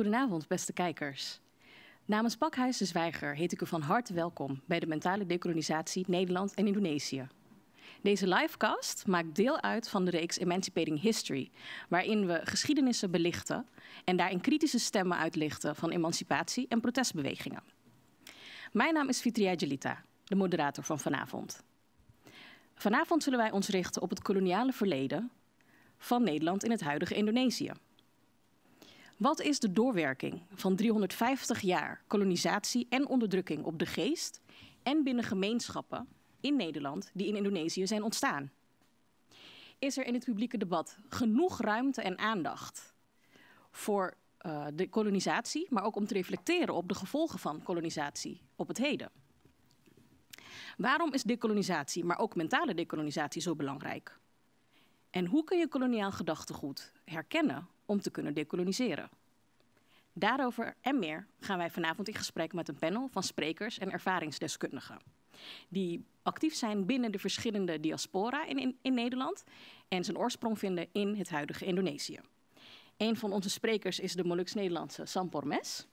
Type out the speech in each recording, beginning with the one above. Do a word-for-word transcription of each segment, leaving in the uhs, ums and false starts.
Goedenavond, beste kijkers. Namens Pakhuis de Zwijger heet ik u van harte welkom bij de mentale dekolonisatie Nederland en Indonesië. Deze livecast maakt deel uit van de reeks Emancipating History, waarin we geschiedenissen belichten en daarin kritische stemmen uitlichten van emancipatie en protestbewegingen. Mijn naam is Fitria Jelita, de moderator van vanavond. Vanavond zullen wij ons richten op het koloniale verleden van Nederland in het huidige Indonesië. Wat is de doorwerking van driehonderdvijftig jaar kolonisatie en onderdrukking op de geest en binnen gemeenschappen in Nederland die in Indonesië zijn ontstaan? Is er in het publieke debat genoeg ruimte en aandacht voor uh, de kolonisatie, maar ook om te reflecteren op de gevolgen van kolonisatie op het heden? Waarom is dekolonisatie, maar ook mentale dekolonisatie zo belangrijk? En hoe kun je koloniaal gedachtegoed herkennen om te kunnen dekoloniseren? Daarover en meer gaan wij vanavond in gesprek met een panel van sprekers en ervaringsdeskundigen, die actief zijn binnen de verschillende diaspora in, in, in Nederland en zijn oorsprong vinden in het huidige Indonesië. Een van onze sprekers is de Moluks-Nederlandse Sam Pormes.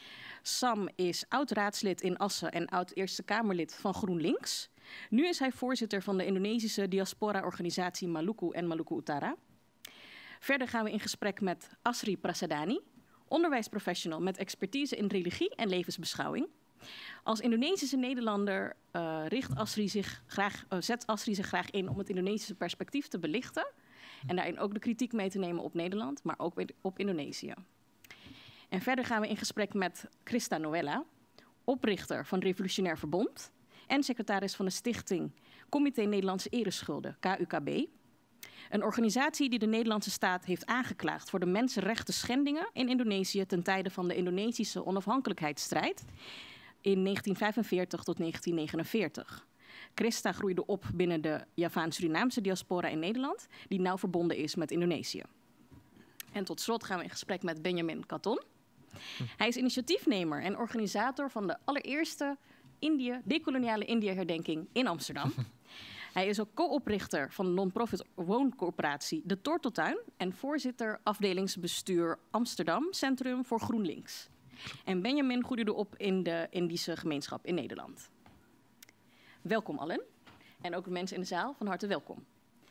Sam is oud-raadslid in Assen en oud-Eerste Kamerlid van GroenLinks. Nu is hij voorzitter van de Indonesische diaspora-organisatie Maluku en Maluku Utara. Verder gaan we in gesprek met Asri Prasadani, onderwijsprofessional met expertise in religie en levensbeschouwing. Als Indonesische Nederlander uh, richt Asri zich graag, uh, zet Asri zich graag in om het Indonesische perspectief te belichten en daarin ook de kritiek mee te nemen op Nederland, maar ook op Indonesië. En verder gaan we in gesprek met Christa Noella, oprichter van Revolutionair Verbond en secretaris van de stichting Comité Nederlandse Ereschulden, K U K B. Een organisatie die de Nederlandse staat heeft aangeklaagd voor de mensenrechten schendingen in Indonesië ten tijde van de Indonesische onafhankelijkheidsstrijd in negentien vijfenveertig tot negentien negenenveertig. Christa groeide op binnen de Javaan-Surinaamse diaspora in Nederland, die nauw verbonden is met Indonesië. En tot slot gaan we in gesprek met Benjamin Katon. Hij is initiatiefnemer en organisator van de allereerste Indië, dekoloniale India-herdenking in Amsterdam. Hij is ook co-oprichter van de non-profit wooncorporatie De Torteltuin en voorzitter afdelingsbestuur Amsterdam Centrum voor GroenLinks. En Benjamin groeide op in de Indische gemeenschap in Nederland. Welkom allen. En ook de mensen in de zaal, van harte welkom.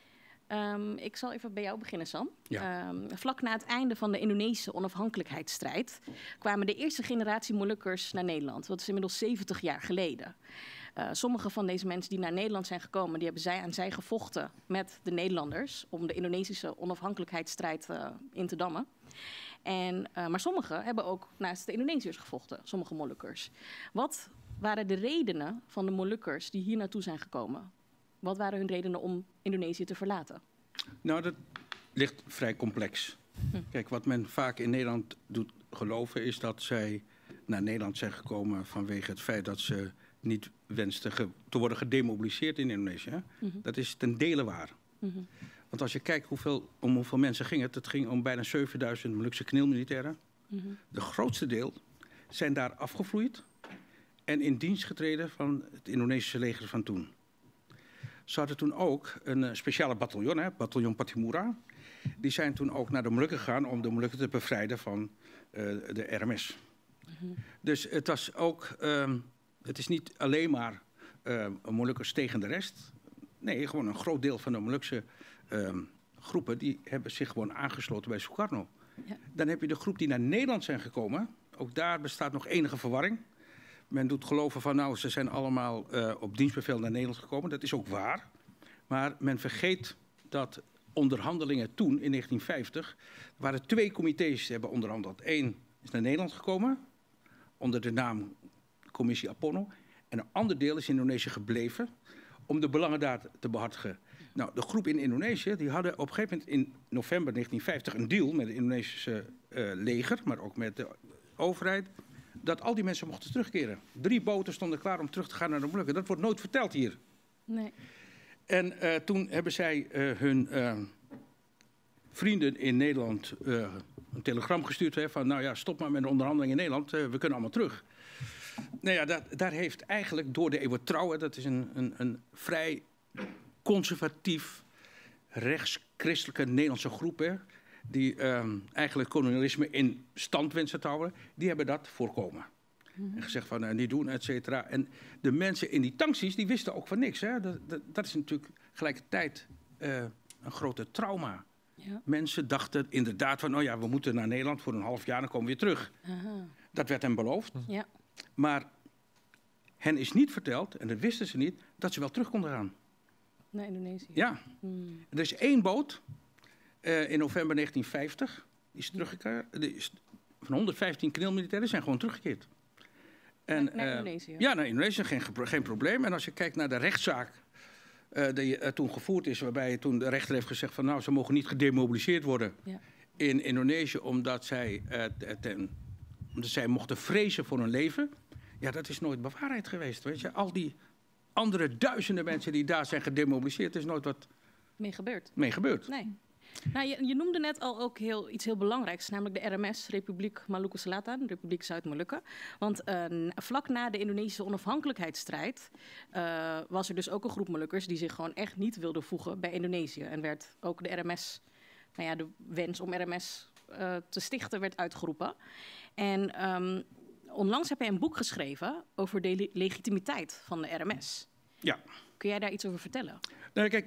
Um, ik zal even bij jou beginnen, Sam. Ja. Um, vlak na het einde van de Indonesische onafhankelijkheidsstrijd kwamen de eerste generatie Molukkers naar Nederland. Dat is inmiddels zeventig jaar geleden. Uh, sommige van deze mensen die naar Nederland zijn gekomen, die hebben zij aan zij gevochten met de Nederlanders om de Indonesische onafhankelijkheidsstrijd uh, in te dammen. En, uh, maar sommigen hebben ook naast de Indonesiërs gevochten, sommige Molukkers. Wat waren de redenen van de Molukkers die hier naartoe zijn gekomen? Wat waren hun redenen om Indonesië te verlaten? Nou, dat ligt vrij complex. Hm. Kijk, wat men vaak in Nederland doet geloven is dat zij naar Nederland zijn gekomen vanwege het feit dat ze niet wensten ge te worden gedemobiliseerd in Indonesië. Mm-hmm. Dat is ten dele waar. Mm-hmm. Want als je kijkt hoeveel, om hoeveel mensen ging het, het ging om bijna zevenduizend Molukse kneelmilitairen. Mm-hmm. De grootste deel zijn daar afgevloeid en in dienst getreden van het Indonesische leger van toen. Ze hadden toen ook een uh, speciale bataljon, hè, bataljon Patimura. Die zijn toen ook naar de Molukken gegaan om de Molukken te bevrijden van uh, de R M S. Mm-hmm. Dus het was ook, um, het is niet alleen maar uh, Molukkers tegen de rest. Nee, gewoon een groot deel van de Molukse um, groepen die hebben zich gewoon aangesloten bij Sukarno. Ja. Dan heb je de groep die naar Nederland zijn gekomen. Ook daar bestaat nog enige verwarring. Men doet geloven van, nou, ze zijn allemaal uh, op dienstbevel naar Nederland gekomen. Dat is ook waar. Maar men vergeet dat onderhandelingen toen, in negentien vijftig... er waren twee comité's die hebben onderhandeld. Eén is naar Nederland gekomen, onder de naam Commissie Apono. En een ander deel is in Indonesië gebleven om de belangen daar te behartigen. Nou, de groep in Indonesië, die hadden op een gegeven moment in november negentien vijftig... een deal met het Indonesische uh, leger, maar ook met de overheid, dat al die mensen mochten terugkeren. Drie boten stonden klaar om terug te gaan naar de Molukken. Dat wordt nooit verteld hier. Nee. En uh, toen hebben zij uh, hun uh, vrienden in Nederland uh, een telegram gestuurd. Hè, van, nou ja, stop maar met de onderhandelingen in Nederland. Uh, we kunnen allemaal terug. Nou ja, dat, daar heeft eigenlijk door de Eeuwen Trouw, dat is een, een, een vrij conservatief, rechtschristelijke Nederlandse groep, hè, die uh, eigenlijk kolonialisme in stand wensen te houden, die hebben dat voorkomen. Mm-hmm. En gezegd van uh, niet doen, et cetera. En de mensen in die tankties, die wisten ook van niks. Hè? Dat, dat, dat is natuurlijk gelijkertijd uh, een grote trauma. Ja. Mensen dachten inderdaad van, oh ja, we moeten naar Nederland voor een half jaar, dan komen we weer terug. Aha. Dat werd hen beloofd. Ja. Maar hen is niet verteld, en dat wisten ze niet, dat ze wel terug konden gaan. Naar Indonesië? Ja. Hmm. Er is één boot uh, in november negentien vijftig, die is teruggekeerd. Die is, van honderdvijftien knilmilitairen zijn gewoon teruggekeerd. En, naar uh, Indonesië? Ja, naar Indonesië, geen, geen probleem. En als je kijkt naar de rechtszaak uh, die uh, toen gevoerd is, waarbij toen de rechter heeft gezegd van nou, ze mogen niet gedemobiliseerd worden ja. in Indonesië, omdat zij, uh, ten, omdat zij mochten vrezen voor hun leven. Ja, dat is nooit bewaarheid geweest, weet je. Al die andere duizenden mensen die daar zijn gedemobiliseerd, is nooit wat mee gebeurd. Mee gebeurd. Nee. Nou, je, je noemde net al ook heel, iets heel belangrijks, namelijk de R M S, Republiek Maluku Selatan, Republiek Zuid-Molukken. Want uh, vlak na de Indonesische onafhankelijkheidsstrijd uh, was er dus ook een groep Molukkers die zich gewoon echt niet wilden voegen bij Indonesië. En werd ook de R M S, nou ja, de wens om R M S uh, te stichten werd uitgeroepen. En um, onlangs heb je een boek geschreven over de le- legitimiteit van de R M S. Ja. Kun jij daar iets over vertellen? Nou, kijk.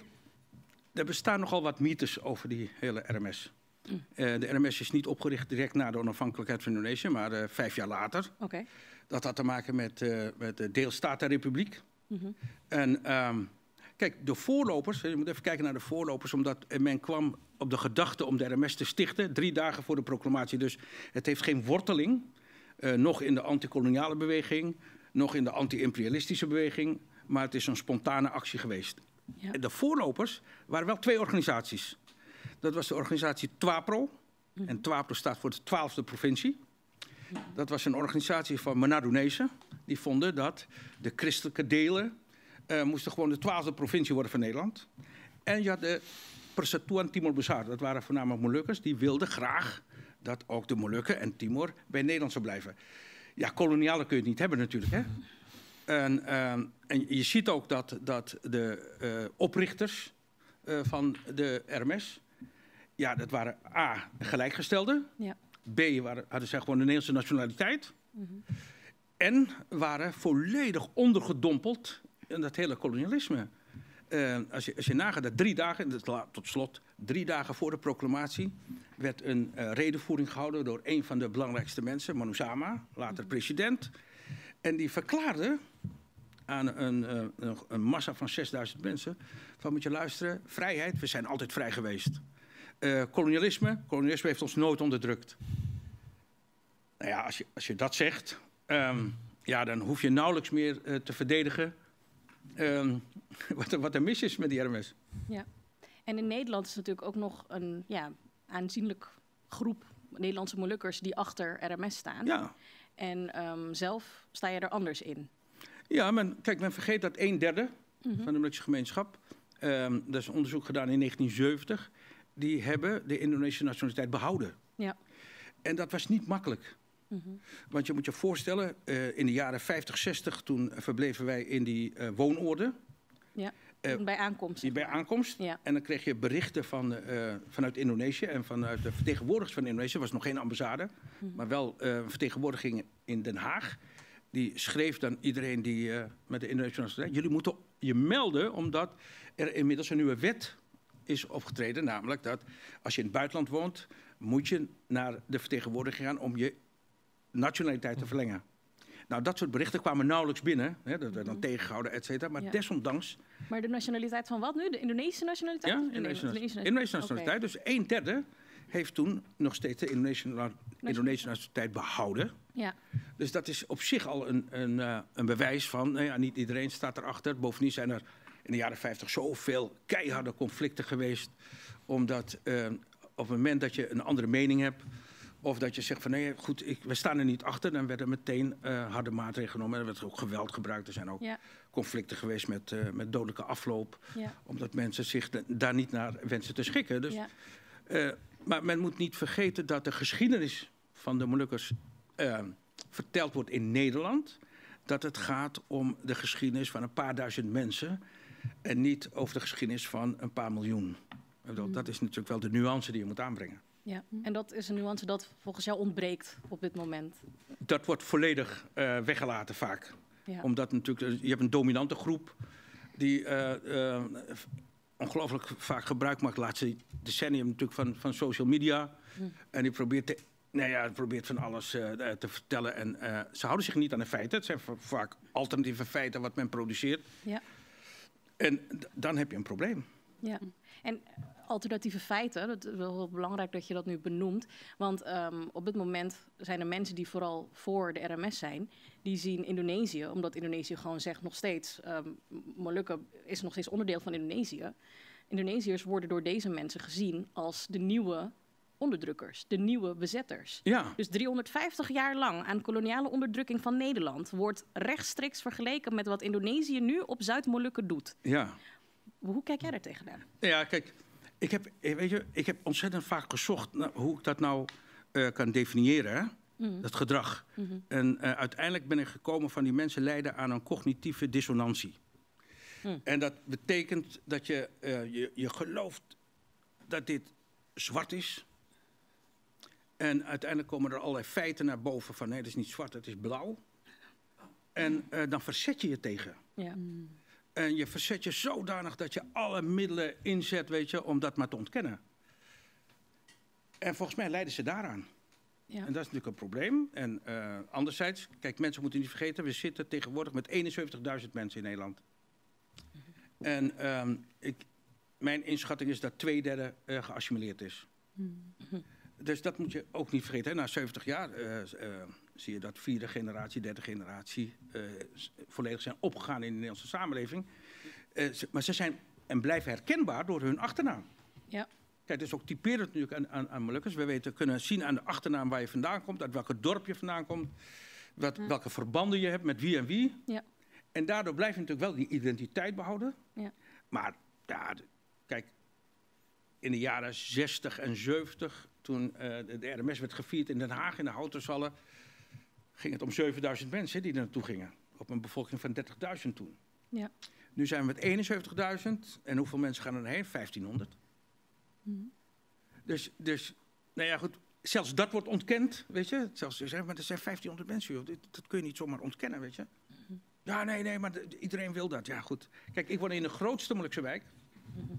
Er bestaan nogal wat mythes over die hele R M S. Mm. Uh, de R M S is niet opgericht direct na de onafhankelijkheid van Indonesië, maar uh, vijf jaar later. Okay. Dat had te maken met, uh, met de deelstatenrepubliek. Mm-hmm. En um, kijk, de voorlopers, je moet even kijken naar de voorlopers, omdat men kwam op de gedachte om de R M S te stichten, drie dagen voor de proclamatie. Dus het heeft geen worteling, uh, nog in de antikoloniale beweging, nog in de anti-imperialistische beweging, maar het is een spontane actie geweest. Ja. De voorlopers waren wel twee organisaties. Dat was de organisatie TWAPRO. Mm-hmm. En TWAPRO staat voor de twaalfde provincie. Mm-hmm. Dat was een organisatie van Menadonezen. Die vonden dat de christelijke delen uh, moesten gewoon de twaalfde provincie worden van Nederland. En je had de Persatuan Timor Besar. Dat waren voornamelijk Molukkers. Die wilden graag dat ook de Molukken en Timor bij Nederland zou blijven. Ja, koloniale kun je het niet hebben natuurlijk, hè? En, uh, en je ziet ook dat, dat de uh, oprichters uh, van de R M S, ja, dat waren A, gelijkgestelden. Ja. B, waren, hadden zij gewoon de Nederlandse nationaliteit. Mm-hmm. En waren volledig ondergedompeld in dat hele kolonialisme. Uh, als, je, als je nagaat dat drie dagen, tot slot, drie dagen voor de proclamatie, werd een uh, redenvoering gehouden door een van de belangrijkste mensen, Manu Sama, later mm-hmm. president. En die verklaarde aan een, een, een massa van zesduizend mensen van moet je luisteren, vrijheid, we zijn altijd vrij geweest. Uh, kolonialisme, kolonialisme heeft ons nooit onderdrukt. Nou ja, als je, als je dat zegt, um, ja, dan hoef je nauwelijks meer uh, te verdedigen um, wat, er, wat er mis is met die R M S. Ja, en in Nederland is natuurlijk ook nog een ja, aanzienlijk groep Nederlandse Molukkers die achter R M S staan. Ja. En um, zelf sta je er anders in. Ja, men, kijk, men vergeet dat een derde mm-hmm. van de Molukse gemeenschap, um, dat is een onderzoek gedaan in negentien zeventig, die hebben de Indonesische nationaliteit behouden. Ja. En dat was niet makkelijk. Mm-hmm. Want je moet je voorstellen, uh, in de jaren vijftig, zestig, toen verbleven wij in die uh, woonoorden. Ja. Uh, bij aankomst. Bij aankomst. Ja. En dan kreeg je berichten van, uh, vanuit Indonesië en vanuit de vertegenwoordigers van Indonesië. Er was nog geen ambassade, mm-hmm. maar wel uh, een vertegenwoordiging in Den Haag. Die schreef dan iedereen die uh, met de Indonesische nationaliteit, jullie moeten je melden, omdat er inmiddels een nieuwe wet is opgetreden. Namelijk dat als je in het buitenland woont, moet je naar de vertegenwoordiging gaan om je nationaliteit te verlengen. Nou, dat soort berichten kwamen nauwelijks binnen. Hè, dat werd dan tegengehouden, et cetera. Maar ja. desondanks... Maar de nationaliteit van wat nu? De Indonesische nationaliteit? Ja, Indonesische, Indonesische, Indonesische nationaliteit. Okay. Dus een derde heeft toen nog steeds de Indonesische, Indonesische nationaliteit behouden. Ja. Dus dat is op zich al een, een, uh, een bewijs van... Nou ja, niet iedereen staat erachter. Bovendien zijn er in de jaren vijftig zoveel keiharde conflicten geweest. Omdat uh, op het moment dat je een andere mening hebt... Of dat je zegt van nee, goed, ik, we staan er niet achter. Dan werden meteen uh, harde maatregelen genomen. Er werd ook geweld gebruikt. Er zijn ook ja. conflicten geweest met, uh, met dodelijke afloop. Ja. Omdat mensen zich de, daar niet naar wensen te schikken. Dus, ja. uh, maar men moet niet vergeten dat de geschiedenis van de Molukkers uh, verteld wordt in Nederland. Dat het gaat om de geschiedenis van een paar duizend mensen. En niet over de geschiedenis van een paar miljoen. Mm. Dat is natuurlijk wel de nuance die je moet aanbrengen. Ja, en dat is een nuance dat volgens jou ontbreekt op dit moment. Dat wordt volledig uh, weggelaten vaak. Ja. Omdat natuurlijk, je hebt een dominante groep die uh, uh, ongelooflijk vaak gebruik maakt, de laatste decennium natuurlijk, van, van social media. Hm. En die probeert, te, nou ja, probeert van alles uh, te vertellen. En uh, ze houden zich niet aan de feiten. Het zijn vaak alternatieve feiten wat men produceert. Ja. En d- dan heb je een probleem. Ja, en alternatieve feiten, het is wel heel belangrijk dat je dat nu benoemt. Want um, op dit moment zijn er mensen die vooral voor de R M S zijn. Die zien Indonesië, omdat Indonesië gewoon zegt nog steeds... Um, Molukken is nog steeds onderdeel van Indonesië. Indonesiërs worden door deze mensen gezien als de nieuwe onderdrukkers, de nieuwe bezetters. Ja. Dus driehonderdvijftig jaar lang aan koloniale onderdrukking van Nederland wordt rechtstreeks vergeleken met wat Indonesië nu op Zuid-Molukken doet. Ja. Hoe kijk jij daar tegenaan? Ja, kijk, ik heb, weet je, ik heb ontzettend vaak gezocht naar hoe ik dat nou uh, kan definiëren, hè? Mm. Dat gedrag. Mm-hmm. En uh, uiteindelijk ben ik gekomen van die mensen lijden aan een cognitieve dissonantie. Mm. En dat betekent dat je, uh, je, je gelooft dat dit zwart is. En uiteindelijk komen er allerlei feiten naar boven van nee, het is niet zwart, het is blauw. En uh, dan verzet je je tegen. Ja. Mm. En je verzet je zodanig dat je alle middelen inzet, weet je, om dat maar te ontkennen. En volgens mij lijden ze daaraan. Ja. En dat is natuurlijk een probleem. En uh, anderzijds, kijk, mensen moeten niet vergeten, we zitten tegenwoordig met eenenzeventigduizend mensen in Nederland. Mm-hmm. En um, ik, mijn inschatting is dat twee derde uh, geassimileerd is. Mm-hmm. Dus dat moet je ook niet vergeten. Hè? Na zeventig jaar uh, uh, zie je dat vierde generatie, derde generatie uh, volledig zijn opgegaan in de Nederlandse samenleving. Uh, ze, maar ze zijn en blijven herkenbaar door hun achternaam. Ja. Kijk, dat is ook typerend natuurlijk aan, aan, aan Molukkers. We weten, kunnen zien aan de achternaam waar je vandaan komt, uit welk dorp je vandaan komt, wat, ja. welke verbanden je hebt met wie en wie. Ja. En daardoor blijf je natuurlijk wel die identiteit behouden. Ja. Maar ja, de, kijk, in de jaren zestig en zeventig, toen uh, de, de R M S werd gevierd in Den Haag, in de Houterzallen, ging het om zevenduizend mensen die er naartoe gingen. Op een bevolking van dertigduizend toen. Ja. Nu zijn we met eenenzeventigduizend. En hoeveel mensen gaan er heen? vijftienhonderd. Mm. Dus, dus, nou ja, goed. Zelfs dat wordt ontkend, weet je. Zelfs, maar er zijn vijftienhonderd mensen, joh. Dat, dat kun je niet zomaar ontkennen, weet je. Mm-hmm. Ja, nee, nee, maar de, iedereen wil dat. Ja, goed. Kijk, ik woon in de grootste Molukse wijk. Mm-hmm.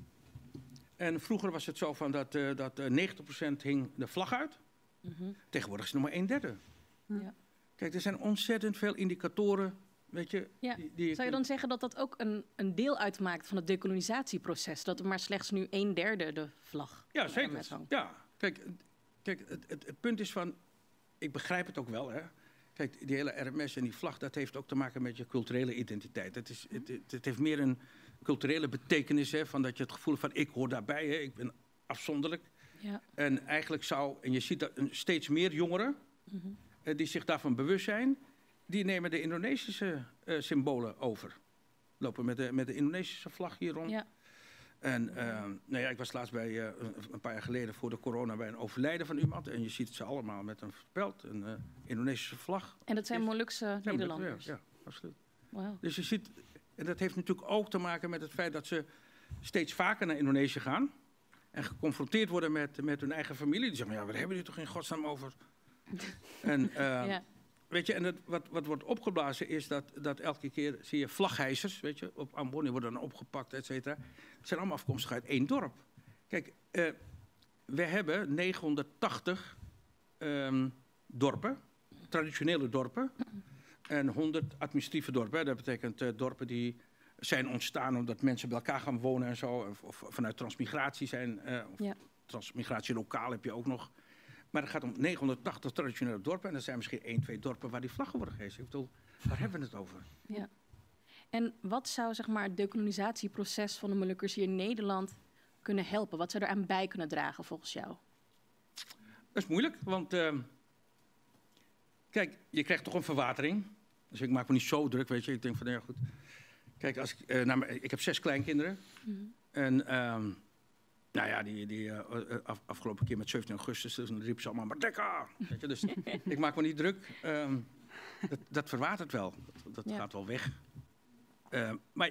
En vroeger was het zo van dat, uh, dat uh, negentig procent hing de vlag uit. Mm-hmm. Tegenwoordig is het nog maar een derde. Ja. Kijk, er zijn ontzettend veel indicatoren, weet je. Ja. Die, die Zou je dan zeggen dat dat ook een, een deel uitmaakt van het decolonisatieproces? Dat er maar slechts nu een derde de vlag Ja, zeker. Ja, kijk, kijk het, het, het punt is van, ik begrijp het ook wel, hè. Kijk, die hele R M S en die vlag, dat heeft ook te maken met je culturele identiteit. Het, is, het, het, het heeft meer een culturele betekenis, hè, van dat je het gevoel van ik hoor daarbij, hè, ik ben afzonderlijk. Ja. En eigenlijk zou, en je ziet dat steeds meer jongeren, mm-hmm. uh, die zich daarvan bewust zijn, die nemen de Indonesische uh, symbolen over. Lopen met de, met de Indonesische vlag hier rond. Ja. En uh, nou ja, ik was laatst bij, uh, een paar jaar geleden voor de corona bij een overlijden van iemand. En je ziet ze allemaal met een speld, een uh, Indonesische vlag. En dat zijn Molukse Nederlanders? Ja, ja, absoluut. Wow. Dus je ziet, en dat heeft natuurlijk ook te maken met het feit dat ze steeds vaker naar Indonesië gaan. En geconfronteerd worden met, met hun eigen familie. Die zeggen, ja, waar hebben jullie toch in godsnaam over? en uh, ja. Weet je, en het, wat, wat wordt opgeblazen is dat, dat elke keer zie je vlaghijzers, weet je, op Ambon, worden dan opgepakt, et cetera. Het zijn allemaal afkomstig uit één dorp. Kijk, uh, we hebben negenhonderdtachtig um, dorpen, traditionele dorpen, en honderd administratieve dorpen. Dat betekent uh, dorpen die zijn ontstaan omdat mensen bij elkaar gaan wonen en zo, of, of vanuit transmigratie zijn, uh, of ja. transmigratie lokaal heb je ook nog. Maar het gaat om negenhonderdtachtig traditionele dorpen. En er zijn misschien één, twee dorpen waar die vlaggen worden gehezen. Ik bedoel, waar hebben we het over? Ja. En wat zou, zeg maar, het decolonisatieproces van de Molukkers hier in Nederland kunnen helpen? Wat zou er aan bij kunnen dragen volgens jou? Dat is moeilijk, want uh, kijk, je krijgt toch een verwatering. Dus ik maak me niet zo druk, weet je. Ik denk van, ja goed. Kijk, als ik, uh, nou, ik heb zes kleinkinderen. Mm-hmm. En Um, Nou ja, die, die uh, af, afgelopen keer met zeventien augustus, dus dan riep ze allemaal Merdeka! Weet je, dus ik maak me niet druk. Um, dat, dat verwatert wel. Dat, dat ja. gaat wel weg. Uh, maar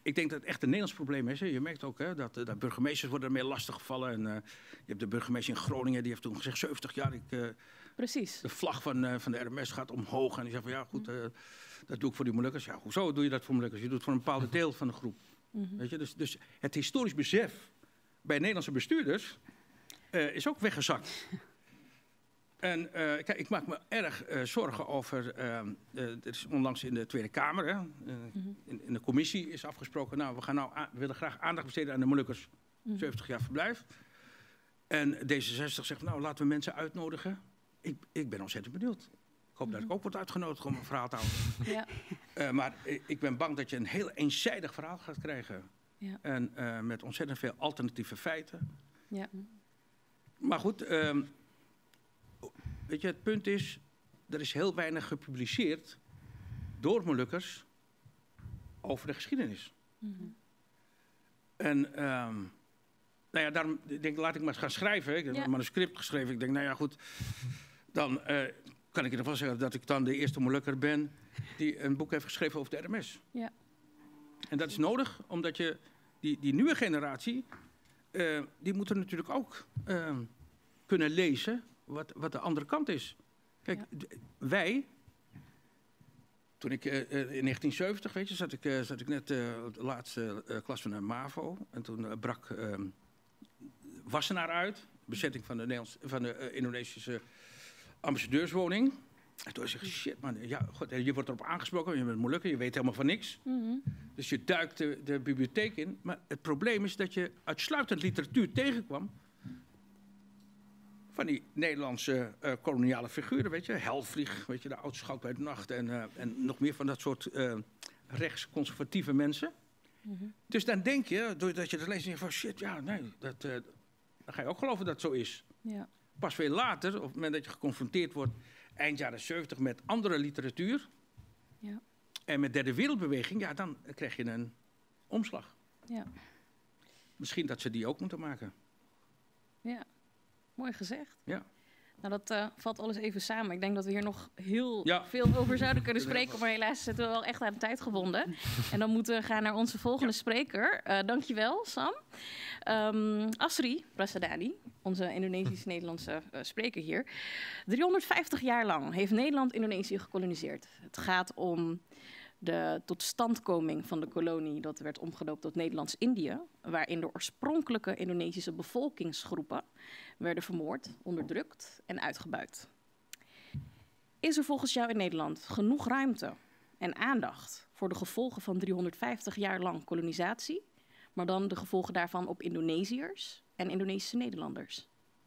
ik denk dat het echt een Nederlands probleem is. Hè. Je merkt ook hè, dat, dat burgemeesters worden ermee lastiggevallen. En, uh, je hebt de burgemeester in Groningen, die heeft toen gezegd... zeventig jaar, ik, uh, Precies. de vlag van, uh, van de R M S gaat omhoog. En die zegt van, ja goed, uh, dat doe ik voor die Molukkers. Ja, hoezo doe je dat voor Molukkers? Je doet het voor een bepaald deel van de groep. Mm-hmm. Weet je? Dus, dus het historisch besef bij Nederlandse bestuurders uh, is ook weggezakt. En uh, kijk, ik maak me erg uh, zorgen over... Uh, uh, dit is onlangs in de Tweede Kamer, hè, uh, mm-hmm. in, in de commissie is afgesproken... nou, we, gaan nou we willen graag aandacht besteden aan de Molukkers. Mm-hmm. zeventig jaar verblijf. En D zesenzestig zegt, nou, laten we mensen uitnodigen. Ik, ik ben ontzettend benieuwd. Ik hoop mm-hmm. dat ik ook word uitgenodigd om een verhaal te houden. Ja. Uh, maar ik ben bang dat je een heel eenzijdig verhaal gaat krijgen. Ja. En uh, met ontzettend veel alternatieve feiten. Ja. Maar goed... Uh, Weet je, het punt is, er is heel weinig gepubliceerd door Molukkers over de geschiedenis. Mm-hmm. En um, nou ja, daarom denk ik, laat ik maar eens gaan schrijven. Ik heb ja. een manuscript geschreven. Ik denk, nou ja, goed, dan uh, kan ik in ieder geval zeggen dat ik dan de eerste Molukker ben die een boek heeft geschreven over de R M S. Ja. En dat is nodig, omdat je die, die nieuwe generatie, uh, die moeten natuurlijk ook uh, kunnen lezen. Wat, wat de andere kant is. Kijk, ja. d- wij... Toen ik uh, in negentien zeventig, weet je, zat ik, uh, zat ik net uh, op de laatste uh, klas van de MAVO. En toen uh, brak uh, Wassenaar uit. Bezetting van de, Nederlands, van de uh, Indonesische ambassadeurswoning. En toen zei ik, shit man, ja, God, je wordt erop aangesproken. Je bent Molukker, je weet helemaal van niks. Mm-hmm. Dus je duikt de, de bibliotheek in. Maar het probleem is dat je uitsluitend literatuur tegenkwam... van die Nederlandse uh, koloniale figuren, weet je. Helvrig, weet je, de oud-schout bij de nacht... en, uh, en nog meer van dat soort uh, rechtsconservatieve mensen. Mm-hmm. Dus dan denk je, doordat je dat leest... denk je van, shit, ja, nee, dat, uh, dan ga je ook geloven dat het zo is. Ja. Pas veel later, op het moment dat je geconfronteerd wordt... eind jaren zeventig met andere literatuur... Ja. en met derde wereldbeweging... ja, dan krijg je een omslag. Ja. Misschien dat ze die ook moeten maken. Ja. Mooi gezegd. Ja. Nou, dat uh, valt alles even samen. Ik denk dat we hier nog heel ja. veel over zouden kunnen spreken... maar helaas zitten we wel echt aan de tijd gebonden. En dan moeten we gaan naar onze volgende ja. spreker. Uh, dankjewel, Sam. Um, Asri Prasadani, onze Indonesisch-Nederlandse uh, spreker hier. driehonderdvijftig jaar lang heeft Nederland Indonesië gekoloniseerd. Het gaat om... de totstandkoming van de kolonie, dat werd omgedoopt tot Nederlands-Indië, waarin de oorspronkelijke Indonesische bevolkingsgroepen werden vermoord, onderdrukt en uitgebuit. Is er volgens jou in Nederland genoeg ruimte en aandacht voor de gevolgen van driehonderdvijftig jaar lang kolonisatie, maar dan de gevolgen daarvan op Indonesiërs en Indonesische Nederlanders?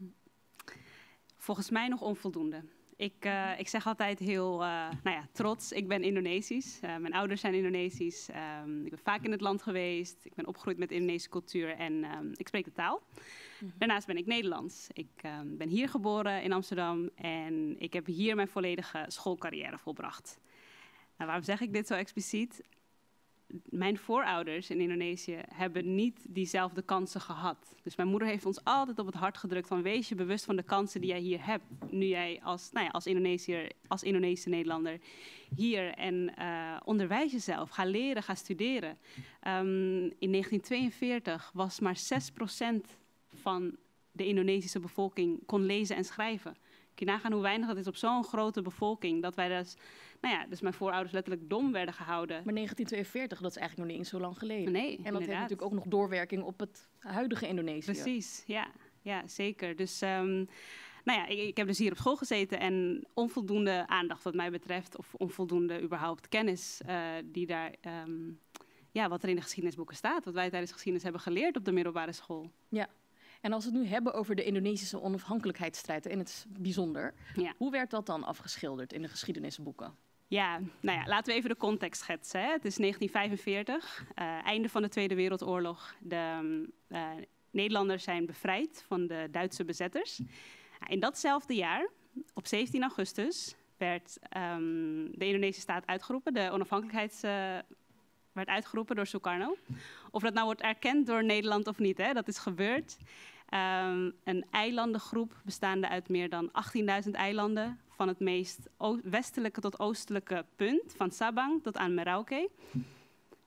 Volgens mij nog onvoldoende. Ik, uh, ik zeg altijd heel uh, nou ja, trots, ik ben Indonesisch. Uh, mijn ouders zijn Indonesisch. Um, ik ben vaak in het land geweest. Ik ben opgegroeid met Indonesische cultuur en um, ik spreek de taal. Mm-hmm. Daarnaast ben ik Nederlands. Ik um, ben hier geboren in Amsterdam en ik heb hier mijn volledige schoolcarrière volbracht. Nou, waarom zeg ik dit zo expliciet? Mijn voorouders in Indonesië hebben niet diezelfde kansen gehad. Dus mijn moeder heeft ons altijd op het hart gedrukt van wees je bewust van de kansen die jij hier hebt. Nu jij als, nou ja, als Indonesiër, als Indonesische Nederlander hier en uh, onderwijs jezelf. Ga leren, ga studeren. Um, in negentien tweeënveertig was maar zes procent van de Indonesische bevolking kon lezen en schrijven. Kun je nagaan hoe weinig dat is op zo'n grote bevolking. Dat wij dus, nou ja, dus mijn voorouders letterlijk dom werden gehouden. Maar negentien tweeënveertig, dat is eigenlijk nog niet eens zo lang geleden. Nee, En dat inderdaad. heeft natuurlijk ook nog doorwerking op het huidige Indonesië. Precies, ja, ja zeker. Dus um, nou ja, ik, ik heb dus hier op school gezeten en onvoldoende aandacht wat mij betreft, of onvoldoende überhaupt kennis uh, die daar, um, ja, wat er in de geschiedenisboeken staat, wat wij tijdens geschiedenis hebben geleerd op de middelbare school. Ja. En als we het nu hebben over de Indonesische onafhankelijkheidsstrijd in het bijzonder, ja. hoe werd dat dan afgeschilderd in de geschiedenisboeken? Ja, nou ja, laten we even de context schetsen. Hè. Het is negentien vijfenveertig, uh, einde van de Tweede Wereldoorlog. De uh, Nederlanders zijn bevrijd van de Duitse bezetters. In datzelfde jaar, op zeventien augustus, werd um, de Indonesische staat uitgeroepen. De onafhankelijkheids... Uh, werd uitgeroepen door Sukarno. Of dat nou wordt erkend door Nederland of niet, hè, dat is gebeurd. Um, een eilandengroep bestaande uit meer dan achttienduizend eilanden, van het meest westelijke tot oostelijke punt, van Sabang tot aan Merauke.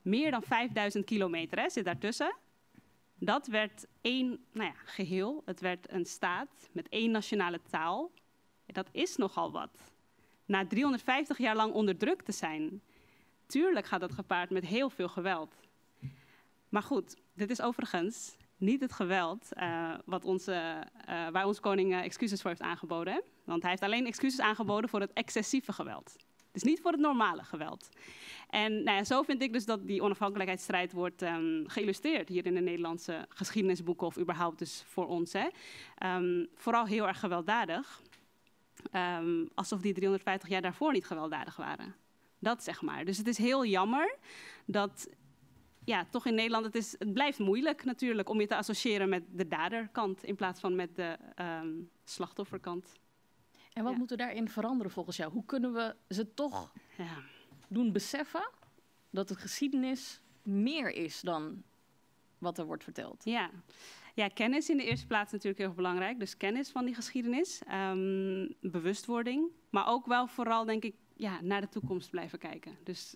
meer dan vijfduizend kilometer hè, zit daartussen. Dat werd één nou ja, geheel. Het werd een staat met één nationale taal. Dat is nogal wat. Na driehonderdvijftig jaar lang onderdrukt te zijn. Tuurlijk gaat dat gepaard met heel veel geweld. Maar goed, dit is overigens niet het geweld uh, wat onze, uh, waar onze koning uh, excuses voor heeft aangeboden. Hè? Want hij heeft alleen excuses aangeboden voor het excessieve geweld. Dus niet voor het normale geweld. En nou ja, zo vind ik dus dat die onafhankelijkheidsstrijd wordt um, geïllustreerd hier in de Nederlandse geschiedenisboeken of überhaupt dus voor ons. Hè. Um, vooral heel erg gewelddadig. Um, alsof die driehonderdvijftig jaar daarvoor niet gewelddadig waren. Dat zeg maar. Dus het is heel jammer dat ja, toch in Nederland, het, is, het blijft moeilijk natuurlijk om je te associëren met de daderkant in plaats van met de um, slachtofferkant. En wat Ja. moet er daarin veranderen volgens jou? Hoe kunnen we ze toch Ja. doen beseffen dat de geschiedenis meer is dan wat er wordt verteld? Ja. ja, kennis in de eerste plaats natuurlijk heel erg belangrijk. Dus kennis van die geschiedenis, um, bewustwording. Maar ook wel vooral, denk ik, ja, naar de toekomst blijven kijken. Dus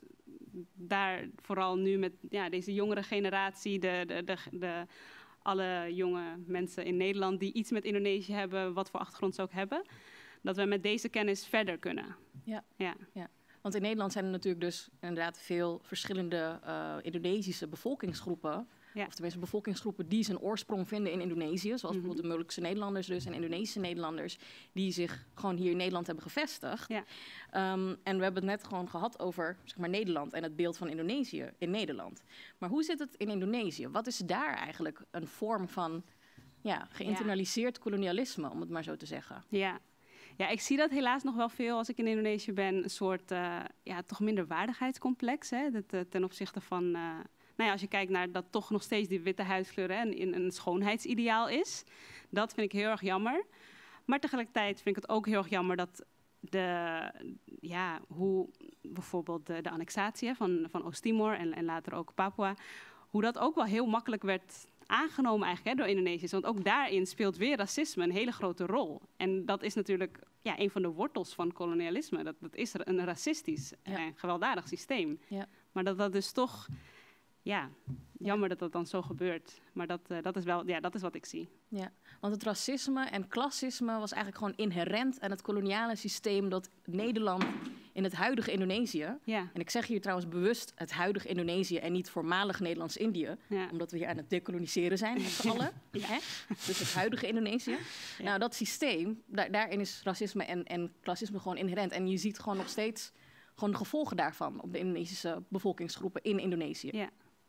daar vooral nu met ja, deze jongere generatie, de, de, de, de, alle jonge mensen in Nederland die iets met Indonesië hebben, wat voor achtergrond ze ook hebben, dat we met deze kennis verder kunnen. Ja. Ja. Ja. Want in Nederland zijn er natuurlijk dus inderdaad veel verschillende uh, Indonesische bevolkingsgroepen. Ja. Of tenminste bevolkingsgroepen die zijn oorsprong vinden in Indonesië. Zoals Mm-hmm. bijvoorbeeld de Molukse Nederlanders dus en Indonesische Nederlanders. Die zich gewoon hier in Nederland hebben gevestigd. Ja. Um, en we hebben het net gewoon gehad over zeg maar, Nederland en het beeld van Indonesië in Nederland. Maar hoe zit het in Indonesië? Wat is daar eigenlijk een vorm van ja, geïnternaliseerd ja. kolonialisme, om het maar zo te zeggen? Ja. Ja, ik zie dat helaas nog wel veel als ik in Indonesië ben. Een soort uh, ja, toch minderwaardigheidscomplex. Hè? Dat, uh, ten opzichte van, uh, nou ja, als je kijkt naar dat toch nog steeds die witte huidskleur hè, een, een schoonheidsideaal is. Dat vind ik heel erg jammer. Maar tegelijkertijd vind ik het ook heel erg jammer dat de, ja, hoe bijvoorbeeld de, de annexatie van, van Oost-Timor en, en later ook Papua, hoe dat ook wel heel makkelijk werd aangenomen eigenlijk hè, door Indonesiërs. Want ook daarin speelt weer racisme een hele grote rol. En dat is natuurlijk ja, een van de wortels van kolonialisme. Dat, dat is een racistisch ja. en gewelddadig systeem. Ja. Maar dat dat dus toch, ja, jammer dat dat dan zo gebeurt. Maar dat, uh, dat is wel, ja, dat is wat ik zie. Ja, want het racisme en klassisme was eigenlijk gewoon inherent aan het koloniale systeem dat Nederland in het huidige Indonesië, ja. en ik zeg hier trouwens bewust het huidige Indonesië en niet voormalig Nederlands-Indië, ja. omdat we hier aan het dekoloniseren zijn met z'n allen. Ja. Hè? Dus het huidige Indonesië. Ja. Nou, dat systeem, da- daarin is racisme en, en klassisme gewoon inherent. En je ziet gewoon nog steeds gewoon de gevolgen daarvan op de Indonesische bevolkingsgroepen in Indonesië. Ja.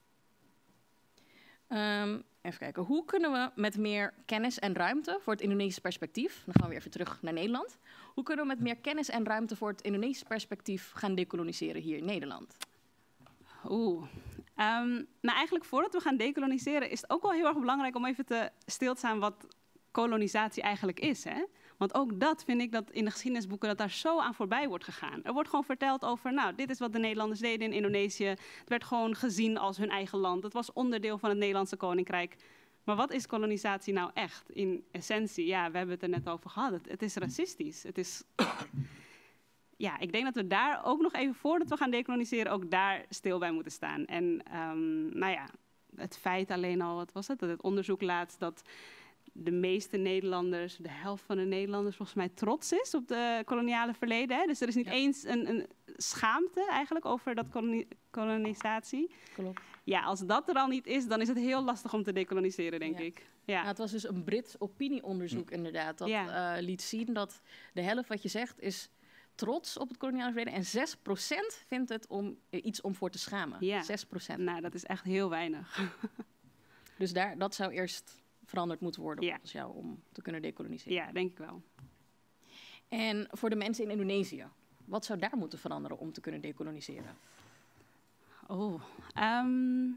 Um, even kijken, hoe kunnen we met meer kennis en ruimte voor het Indonesische perspectief, dan gaan we weer even terug naar Nederland, hoe kunnen we met meer kennis en ruimte voor het Indonesische perspectief gaan dekoloniseren hier in Nederland? Oeh, um, nou eigenlijk voordat we gaan dekoloniseren is het ook wel heel erg belangrijk om even te stil te staan wat kolonisatie eigenlijk is, hè? Want ook dat vind ik dat in de geschiedenisboeken dat daar zo aan voorbij wordt gegaan. Er wordt gewoon verteld over, nou, dit is wat de Nederlanders deden in Indonesië. Het werd gewoon gezien als hun eigen land. Het was onderdeel van het Nederlandse Koninkrijk. Maar wat is kolonisatie nou echt in essentie? Ja, we hebben het er net over gehad. Het, het is racistisch. Het is... ja, ik denk dat we daar ook nog even voordat we gaan dekoloniseren, ook daar stil bij moeten staan. En um, nou ja, het feit alleen al, wat was het? Dat het onderzoek laat dat de meeste Nederlanders, de helft van de Nederlanders volgens mij trots is op de koloniale verleden. Hè? Dus er is niet ja. eens een, een schaamte eigenlijk over dat koloni- kolonisatie. Klopt. Ja, als dat er al niet is, dan is het heel lastig om te dekoloniseren, denk ja. ik. Ja. Nou, het was dus een Brits opinieonderzoek hm. inderdaad. Dat ja. uh, liet zien dat de helft wat je zegt is trots op het koloniale verleden. En zes procent vindt het om uh, iets om voor te schamen. Ja. zes procent. Nou, dat is echt heel weinig. Dus daar, dat zou eerst veranderd moeten worden ja. volgens jou om te kunnen dekoloniseren. Ja, denk ik wel. En voor de mensen in Indonesië, wat zou daar moeten veranderen om te kunnen dekoloniseren? Oh, um,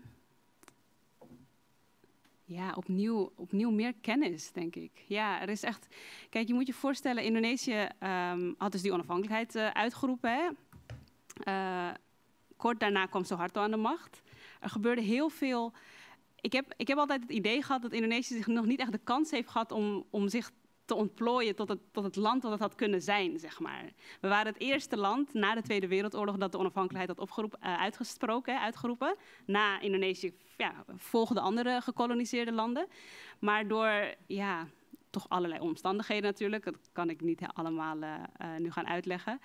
ja, opnieuw, opnieuw meer kennis, denk ik. Ja, er is echt... Kijk, je moet je voorstellen, Indonesië um, had dus die onafhankelijkheid uh, uitgeroepen, hè? Uh, kort daarna kwam Suharto aan de macht. Er gebeurde heel veel... Ik heb, ik heb altijd het idee gehad dat Indonesië zich nog niet echt de kans heeft gehad om, om zich te ontplooien tot het, tot het land dat het had kunnen zijn, zeg maar. We waren het eerste land na de Tweede Wereldoorlog dat de onafhankelijkheid had opgeroepen, uh, uitgesproken, uitgeroepen. Na Indonesië ja, volgden andere gekoloniseerde landen. Maar door ja, toch allerlei omstandigheden natuurlijk, dat kan ik niet allemaal uh, uh, nu gaan uitleggen.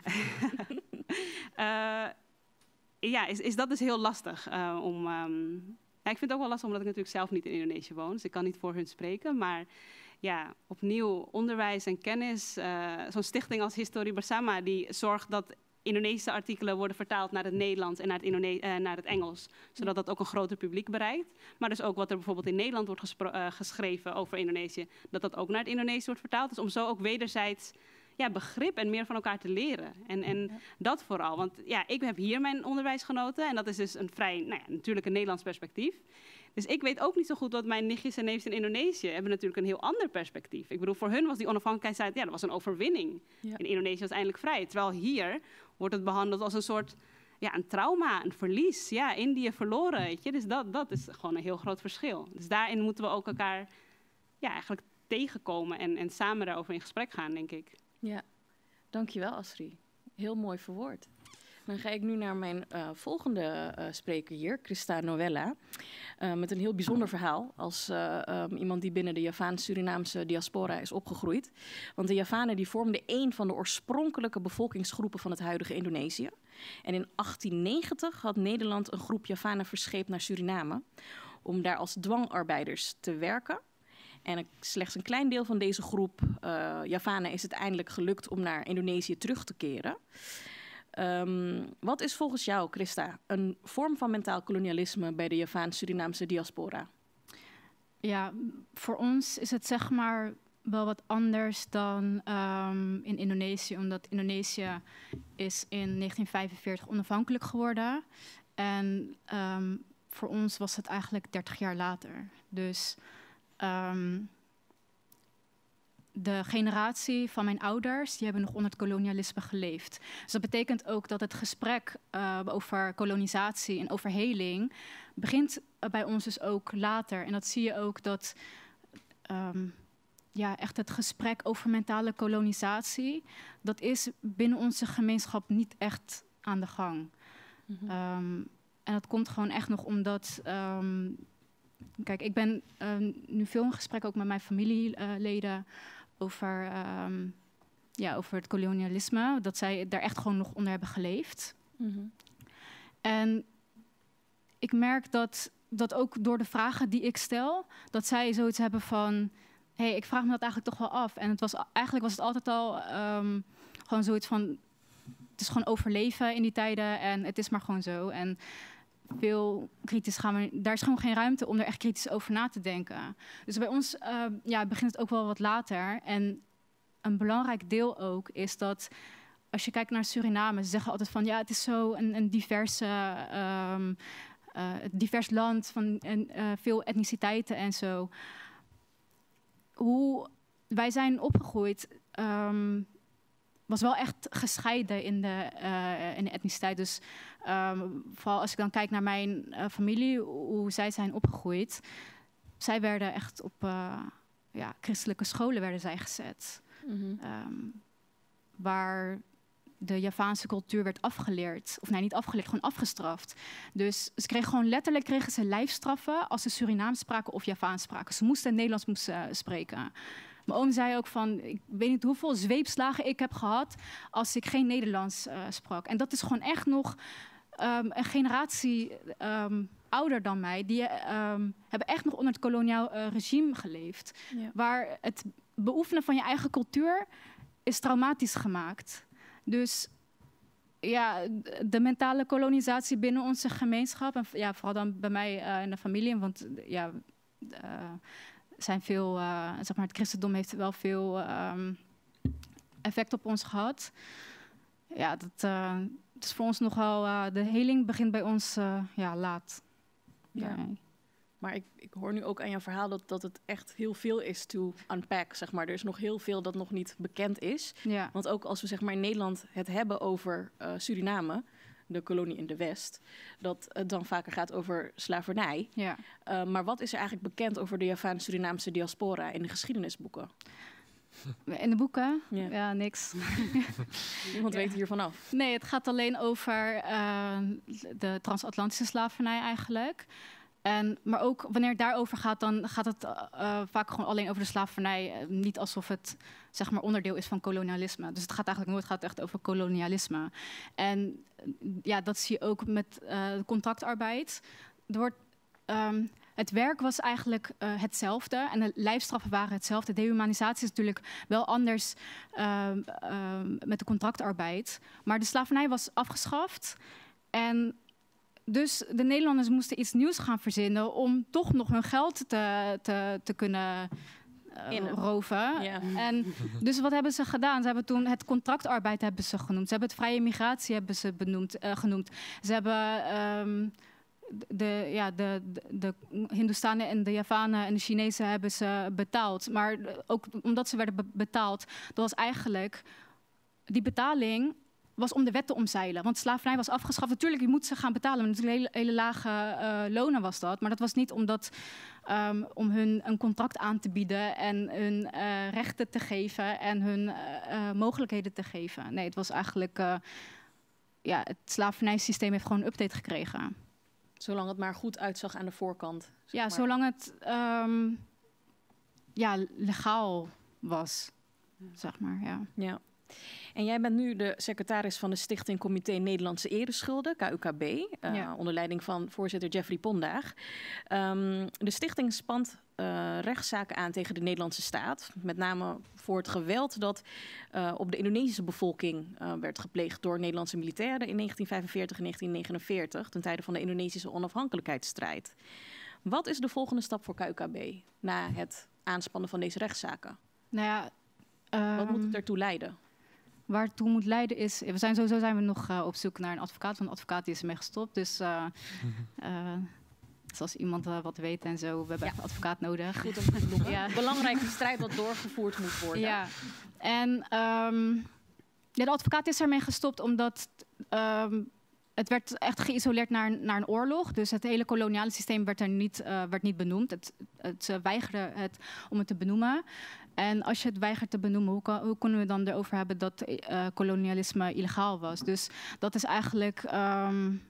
uh, ja, is, is dat dus heel lastig uh, om... Um, ja, ik vind het ook wel lastig omdat ik natuurlijk zelf niet in Indonesië woon, dus ik kan niet voor hun spreken, maar ja, opnieuw onderwijs en kennis. Uh, Zo'n stichting als Historie Bersama die zorgt dat Indonesische artikelen worden vertaald naar het Nederlands en naar het, Indone- uh, naar het Engels, zodat dat ook een groter publiek bereikt. Maar dus ook wat er bijvoorbeeld in Nederland wordt gespro- uh, geschreven over Indonesië, dat dat ook naar het Indonesisch wordt vertaald. Dus om zo ook wederzijds ja, begrip en meer van elkaar te leren. En, en ja. dat vooral. Want ja, ik heb hier mijn onderwijs genoten en dat is dus een vrij, nou ja, natuurlijk een Nederlands perspectief. Dus ik weet ook niet zo goed wat mijn nichtjes en neefjes in Indonesië hebben natuurlijk een heel ander perspectief. Ik bedoel, voor hun was die onafhankelijkheid, ja, dat was een overwinning. Ja. In Indonesië was eindelijk vrij. Terwijl hier wordt het behandeld als een soort, ja, een trauma, een verlies. Ja, Indië verloren, weet je. Dus dat, dat is gewoon een heel groot verschil. Dus daarin moeten we ook elkaar, ja, eigenlijk tegenkomen en, en samen daarover in gesprek gaan, denk ik. Ja, dankjewel Astrid. Heel mooi verwoord. Dan ga ik nu naar mijn uh, volgende uh, spreker hier, Christa Novella. Uh, met een heel bijzonder verhaal als uh, um, iemand die binnen de Javaans-Surinaamse diaspora is opgegroeid. Want de Javanen die vormden een van de oorspronkelijke bevolkingsgroepen van het huidige Indonesië. En in achttien negentig had Nederland een groep Javanen verscheept naar Suriname om daar als dwangarbeiders te werken. En slechts een klein deel van deze groep uh, Javanen is het eindelijk gelukt om naar Indonesië terug te keren. Um, wat is volgens jou, Christa, een vorm van mentaal kolonialisme bij de Javaans-Surinaamse diaspora? Ja, voor ons is het zeg maar wel wat anders dan um, in Indonesië. Omdat Indonesië is in negentien vijfenveertig onafhankelijk geworden. En um, voor ons was het eigenlijk dertig jaar later. Dus um, de generatie van mijn ouders, die hebben nog onder het kolonialisme geleefd. Dus dat betekent ook dat het gesprek uh, over kolonisatie en over heling begint uh, bij ons dus ook later. En dat zie je ook dat um, ja, echt het gesprek over mentale kolonisatie, dat is binnen onze gemeenschap niet echt aan de gang. Mm-hmm. Um, en dat komt gewoon echt nog omdat... Um, kijk, ik ben uh, nu veel in gesprek ook met mijn familieleden uh, over, um, ja, over het kolonialisme. Dat zij daar echt gewoon nog onder hebben geleefd. Mm-hmm. En ik merk dat, dat ook door de vragen die ik stel, dat zij zoiets hebben van, hé, hey, ik vraag me dat eigenlijk toch wel af. En het was, eigenlijk was het altijd al um, gewoon zoiets van, het is gewoon overleven in die tijden en het is maar gewoon zo. En veel kritisch gaan we, daar is gewoon geen ruimte om er echt kritisch over na te denken. Dus bij ons uh, ja, begint het ook wel wat later. En een belangrijk deel ook is dat als je kijkt naar Suriname, ze zeggen altijd van ja, het is zo een, een diverse, um, uh, divers land van en, uh, veel etniciteiten en zo. Hoe wij zijn opgegroeid, um, was wel echt gescheiden in de, uh, in de etniciteit. Dus um, vooral als ik dan kijk naar mijn uh, familie, hoe zij zijn opgegroeid. Zij werden echt op uh, ja, christelijke scholen werden zij gezet. Mm-hmm. Um, waar de Javaanse cultuur werd afgeleerd. Of nee, niet afgeleerd, gewoon afgestraft. Dus ze kregen gewoon letterlijk kregen ze lijfstraffen als ze Surinaams spraken of Javaans spraken. Ze moesten Nederlands moesten uh, spreken. Mijn oom zei ook van, ik weet niet hoeveel zweepslagen ik heb gehad als ik geen Nederlands uh, sprak. En dat is gewoon echt nog um, een generatie um, ouder dan mij. Die um, hebben echt nog onder het koloniaal uh, regime geleefd. Ja. Waar het beoefenen van je eigen cultuur is traumatisch gemaakt. Dus ja, de mentale kolonisatie binnen onze gemeenschap. En ja, vooral dan bij mij uh, in de familie. Want ja... Uh, zijn veel, uh, zeg maar, het christendom heeft wel veel um, effect op ons gehad. Ja, dat, uh, dat is voor ons nogal... Uh, de heling begint bij ons uh, ja, laat. Ja. Ja. Maar ik, ik hoor nu ook aan jouw verhaal dat, dat het echt heel veel is to unpack, zeg maar. Er is nog heel veel dat nog niet bekend is. Ja. Want ook als we zeg maar in Nederland het hebben over uh, Suriname, de kolonie in de West, dat het dan vaker gaat over slavernij. Ja. Uh, maar wat is er eigenlijk bekend over de Javaans-Surinaamse diaspora in de geschiedenisboeken? In de boeken? Ja. Ja, niks. Niemand weet hiervan af. Nee, het gaat alleen over uh, de transatlantische slavernij eigenlijk. En, maar ook wanneer het daarover gaat, dan gaat het uh, vaak gewoon alleen over de slavernij. Uh, niet alsof het zeg maar onderdeel is van kolonialisme. Dus het gaat eigenlijk nooit gaat echt over kolonialisme. En ja, dat zie je ook met uh, contractarbeid. Er wordt, um, het werk was eigenlijk uh, hetzelfde en de lijfstraffen waren hetzelfde. Dehumanisatie is natuurlijk wel anders uh, uh, met de contractarbeid. Maar de slavernij was afgeschaft. En dus de Nederlanders moesten iets nieuws gaan verzinnen om toch nog hun geld te, te, te kunnen uh, roven. Ja. En dus wat hebben ze gedaan? Ze hebben toen het contractarbeid hebben ze genoemd. Ze hebben het vrije migratie hebben ze benoemd, uh, genoemd. Ze hebben um, de, ja, de, de, de Hindoestanen en de Javanen en de Chinezen hebben ze betaald. Maar ook omdat ze werden be- betaald, dat was eigenlijk die betaling was om de wet te omzeilen. Want slavernij was afgeschaft. Natuurlijk, je moet ze gaan betalen. Maar hele, hele lage uh, lonen was dat. Maar dat was niet omdat, um, om hun een contract aan te bieden en hun uh, rechten te geven en hun uh, uh, mogelijkheden te geven. Nee, het was eigenlijk, uh, ja, het slavernijsysteem heeft gewoon een update gekregen. Zolang het maar goed uitzag aan de voorkant. Ja, maar. zolang het um, ja, legaal was, zeg maar, ja. Ja. En jij bent nu de secretaris van de Stichting Comité Nederlandse Ereschulden, K U K B, uh, ja. onder leiding van voorzitter Jeffrey Pondaag. Um, de stichting spant uh, rechtszaken aan tegen de Nederlandse staat, met name voor het geweld dat uh, op de Indonesische bevolking uh, werd gepleegd door Nederlandse militairen in negentien vijfenveertig en negentien negenenveertig, ten tijde van de Indonesische onafhankelijkheidsstrijd. Wat is de volgende stap voor K U K B na het aanspannen van deze rechtszaken? Nou ja, um... Wat moet het ertoe leiden? Waar het toe moet leiden is... We zijn sowieso zijn we nog uh, op zoek naar een advocaat. Want een advocaat die is ermee gestopt. Dus uh, uh, als iemand uh, wat weet en zo, we hebben ja. een advocaat nodig. Goed om te noemen. Ja. Belangrijke strijd dat doorgevoerd moet worden. Ja. En um, ja, de advocaat is ermee gestopt omdat... Um, het werd echt geïsoleerd naar, naar een oorlog. Dus het hele koloniale systeem werd er niet, uh, werd niet benoemd. Het, het uh, weigerde het om het te benoemen. En als je het weigert te benoemen, hoe, kan, hoe kunnen we dan erover hebben dat uh, kolonialisme illegaal was? Dus dat is eigenlijk um,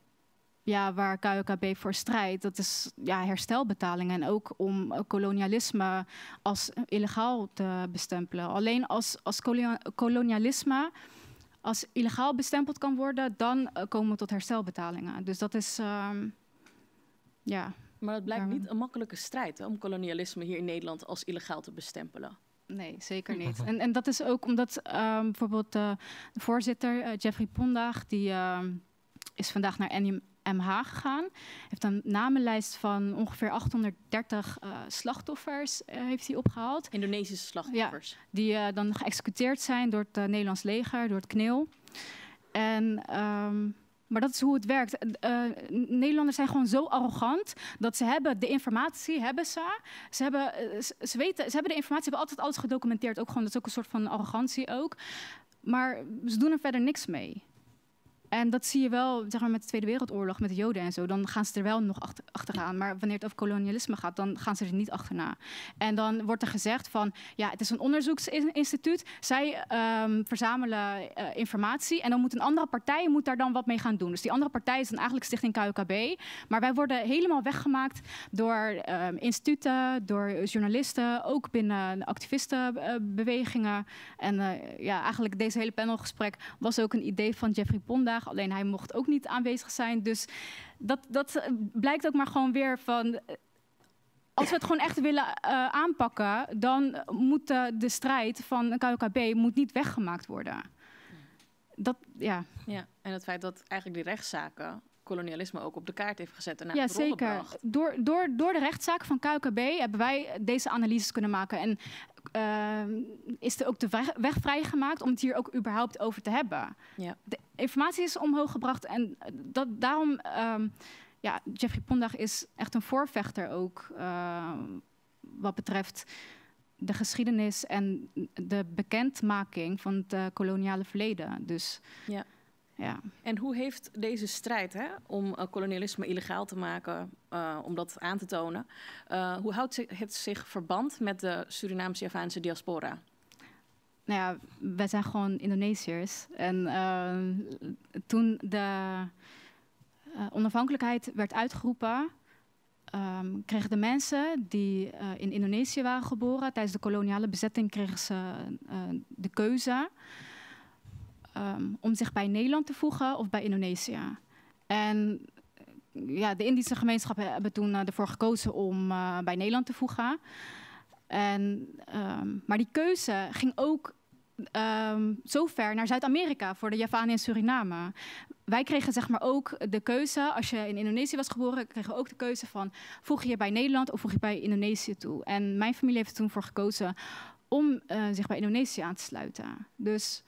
ja, waar K U K B voor strijdt. Dat is ja, herstelbetalingen en ook om uh, kolonialisme als illegaal te bestempelen. Alleen als, als kolonia- kolonialisme als illegaal bestempeld kan worden, dan uh, komen we tot herstelbetalingen. Dus dat is, um, ja... Maar het blijkt niet een makkelijke strijd hè, om kolonialisme hier in Nederland als illegaal te bestempelen. Nee, zeker niet. En, en dat is ook omdat um, bijvoorbeeld uh, de voorzitter, uh, Jeffrey Pondaag, die uh, is vandaag naar N M H gegaan. Heeft een namenlijst van ongeveer achthonderddertig uh, slachtoffers uh, heeft hij opgehaald. Indonesische slachtoffers. Ja, die uh, dan geëxecuteerd zijn door het uh, Nederlands leger, door het K N I L. En... Um, Maar dat is hoe het werkt. Uh, Nederlanders zijn gewoon zo arrogant dat ze hebben de informatie, hebben ze. Ze hebben, uh, ze weten, ze hebben de informatie, ze hebben altijd alles gedocumenteerd. Ook gewoon, dat is ook een soort van arrogantie ook. Maar ze doen er verder niks mee. En dat zie je wel, zeg maar, met de Tweede Wereldoorlog, met de Joden en zo. Dan gaan ze er wel nog achter, achteraan. Maar wanneer het over kolonialisme gaat, dan gaan ze er niet achterna. En dan wordt er gezegd van, ja, het is een onderzoeksinstituut. Zij um, verzamelen uh, informatie en dan moet een andere partij moet daar dan wat mee gaan doen. Dus die andere partij is dan eigenlijk Stichting K U K B. Maar wij worden helemaal weggemaakt door um, instituten, door journalisten, ook binnen activistenbewegingen. En uh, ja, eigenlijk deze hele panelgesprek was ook een idee van Jeffrey Pondaag. Alleen hij mocht ook niet aanwezig zijn. Dus dat, dat blijkt ook maar gewoon weer van... Als we het gewoon echt willen uh, aanpakken, dan moet uh, de strijd van K U K B moet niet weggemaakt worden. Dat, ja. Ja, en het feit dat eigenlijk die rechtszaken kolonialisme ook op de kaart heeft gezet en naar ja, het rollen zeker. bracht. Door, door, door de rechtszaak van K U K B hebben wij deze analyses kunnen maken. En uh, is er ook de weg vrijgemaakt om het hier ook überhaupt over te hebben. Ja. De informatie is omhoog gebracht en dat, daarom... Um, ja, Jeffrey Pondaag is echt een voorvechter ook uh, wat betreft de geschiedenis en de bekendmaking van het uh, koloniale verleden. Dus... Ja. Ja. En hoe heeft deze strijd hè, om uh, kolonialisme illegaal te maken, uh, om dat aan te tonen, uh, hoe houdt het zich verband met de Surinaamse-Javaanse diaspora? Nou ja, wij zijn gewoon Indonesiërs. En uh, toen de uh, onafhankelijkheid werd uitgeroepen, um, kregen de mensen die uh, in Indonesië waren geboren, tijdens de koloniale bezetting kregen ze uh, de keuze um, om zich bij Nederland te voegen of bij Indonesië. En ja, de Indische gemeenschappen hebben toen uh, ervoor gekozen om uh, bij Nederland te voegen. En, um, maar die keuze ging ook um, zo ver naar Zuid-Amerika voor de Javanen en Suriname. Wij kregen zeg maar ook de keuze, als je in Indonesië was geboren, kregen we ook de keuze van voeg je bij Nederland of voeg je bij Indonesië toe. En mijn familie heeft er toen voor gekozen om uh, zich bij Indonesië aan te sluiten. Dus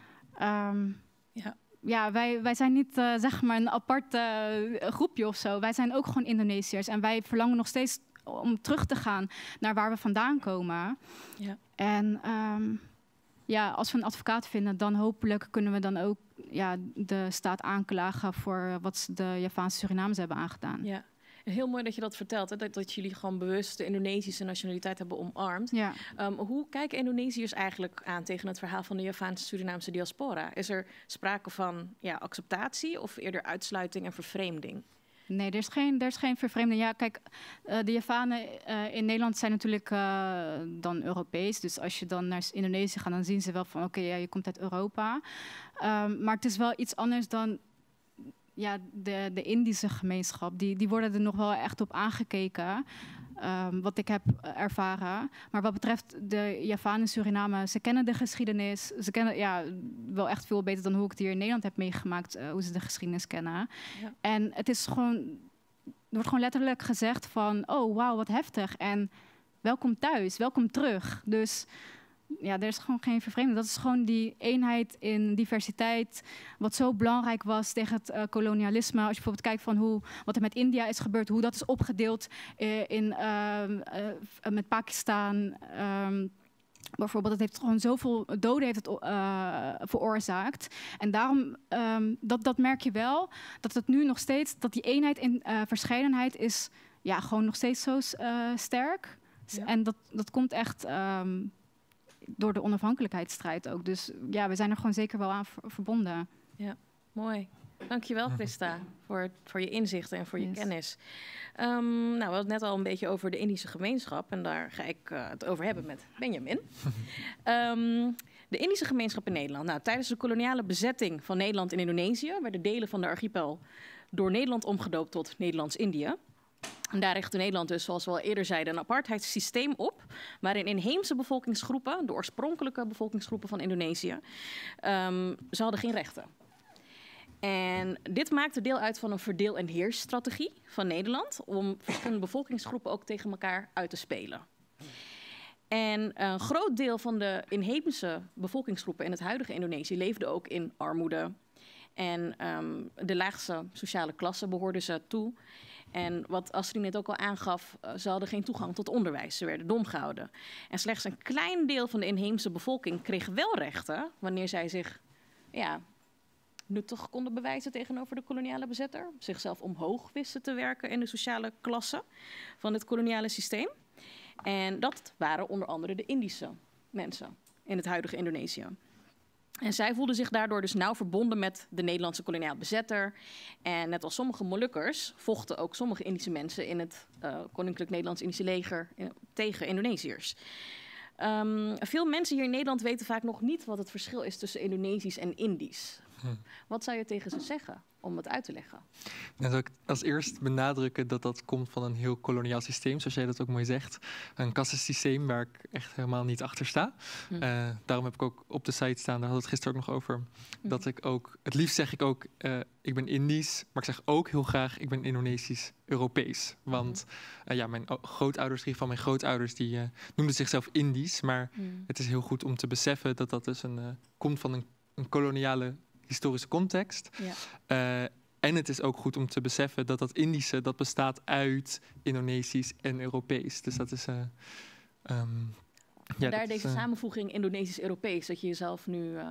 um, ja. Ja, wij, wij zijn niet uh, zeg maar een apart uh, groepje of zo. Wij zijn ook gewoon Indonesiërs en wij verlangen nog steeds om terug te gaan naar waar we vandaan komen. Ja. En um, ja, als we een advocaat vinden, dan hopelijk kunnen we dan ook ja, de staat aanklagen voor wat de Javaanse Surinamers hebben aangedaan. Ja. Heel mooi dat je dat vertelt, hè? Dat, dat jullie gewoon bewust de Indonesische nationaliteit hebben omarmd. Ja. Um, hoe kijken Indonesiërs eigenlijk aan tegen het verhaal van de Javaanse Surinaamse diaspora? Is er sprake van ja, acceptatie of eerder uitsluiting en vervreemding? Nee, er is geen, er is geen vervreemding. Ja, kijk, uh, de Javanen uh, in Nederland zijn natuurlijk uh, dan Europees. Dus als je dan naar Indonesië gaat, dan zien ze wel van oké, okay, ja, je komt uit Europa. Um, maar het is wel iets anders dan ja, de, de Indische gemeenschap. Die, die worden er nog wel echt op aangekeken. Um, wat ik heb ervaren. Maar wat betreft de Javanen en Suriname, ze kennen de geschiedenis. Ze kennen ja, wel echt veel beter dan hoe ik het hier in Nederland heb meegemaakt, uh, hoe ze de geschiedenis kennen. Ja. En het is gewoon, er wordt gewoon letterlijk gezegd van, oh wauw, wat heftig. En welkom thuis, welkom terug. Dus ja, er is gewoon geen vervreemding. Dat is gewoon die eenheid in diversiteit, wat zo belangrijk was tegen het uh, kolonialisme. Als je bijvoorbeeld kijkt van hoe, wat er met India is gebeurd, hoe dat is opgedeeld uh, in, uh, uh, met Pakistan. Um, bijvoorbeeld, het heeft gewoon zoveel doden heeft het, uh, veroorzaakt. En daarom, um, dat, dat merk je wel, dat het nu nog steeds, dat die eenheid in uh, verscheidenheid is ja, gewoon nog steeds zo uh, sterk. Ja. En dat, dat komt echt Um, door de onafhankelijkheidsstrijd ook. Dus ja, we zijn er gewoon zeker wel aan verbonden. Ja, mooi. Dankjewel, Christa, voor, voor je inzichten en voor je yes. kennis. Um, nou, we hadden het net al een beetje over de Indische gemeenschap. En daar ga ik uh, het over hebben met Benjamin. um, de Indische gemeenschap in Nederland. Nou, tijdens de koloniale bezetting van Nederland in Indonesië werden delen van de archipel door Nederland omgedoopt tot Nederlands-Indië. En daar richtte Nederland dus, zoals we al eerder zeiden, een apartheidssysteem op, waarin inheemse bevolkingsgroepen, de oorspronkelijke bevolkingsgroepen van Indonesië, um, ze hadden geen rechten. En dit maakte deel uit van een verdeel- en heersstrategie van Nederland om verschillende bevolkingsgroepen ook tegen elkaar uit te spelen. En een groot deel van de inheemse bevolkingsgroepen in het huidige Indonesië leefde ook in armoede. En um, de laagste sociale klasse behoorden ze toe. En wat Astrid net ook al aangaf, uh, ze hadden geen toegang tot onderwijs. Ze werden dom gehouden. En slechts een klein deel van de inheemse bevolking kreeg wel rechten wanneer zij zich ja, nuttig konden bewijzen tegenover de koloniale bezetter. Zichzelf omhoog wisten te werken in de sociale klasse van het koloniale systeem. En dat waren onder andere de Indische mensen in het huidige Indonesië. En zij voelden zich daardoor dus nauw verbonden met de Nederlandse koloniaal bezetter. En net als sommige Molukkers vochten ook sommige Indische mensen in het uh, Koninklijk Nederlands-Indische leger in, tegen Indonesiërs. Um, veel mensen hier in Nederland weten vaak nog niet wat het verschil is tussen Indonesisch en Indisch. Hm. Wat zou je tegen ze zeggen om het uit te leggen? Dan zou ik als eerst benadrukken dat dat komt van een heel koloniaal systeem, zoals jij dat ook mooi zegt. Een kassensysteem waar ik echt helemaal niet achter sta. Hm. Uh, daarom heb ik ook op de site staan, daar hadden we het gisteren ook nog over, hm. dat ik ook, het liefst zeg ik ook, uh, ik ben Indisch, maar ik zeg ook heel graag, ik ben Indonesisch-Europees. Want uh, ja, mijn grootouders, drie van mijn grootouders, die uh, noemden zichzelf Indisch, maar hm. het is heel goed om te beseffen dat dat dus een, uh, komt van een, een koloniale historische context. Ja. Uh, en het is ook goed om te beseffen dat dat Indische, dat bestaat uit Indonesisch en Europees. Dus dat is Uh, um, ja, daar dat deze is, uh, samenvoeging Indonesisch-Europees, dat je jezelf nu uh,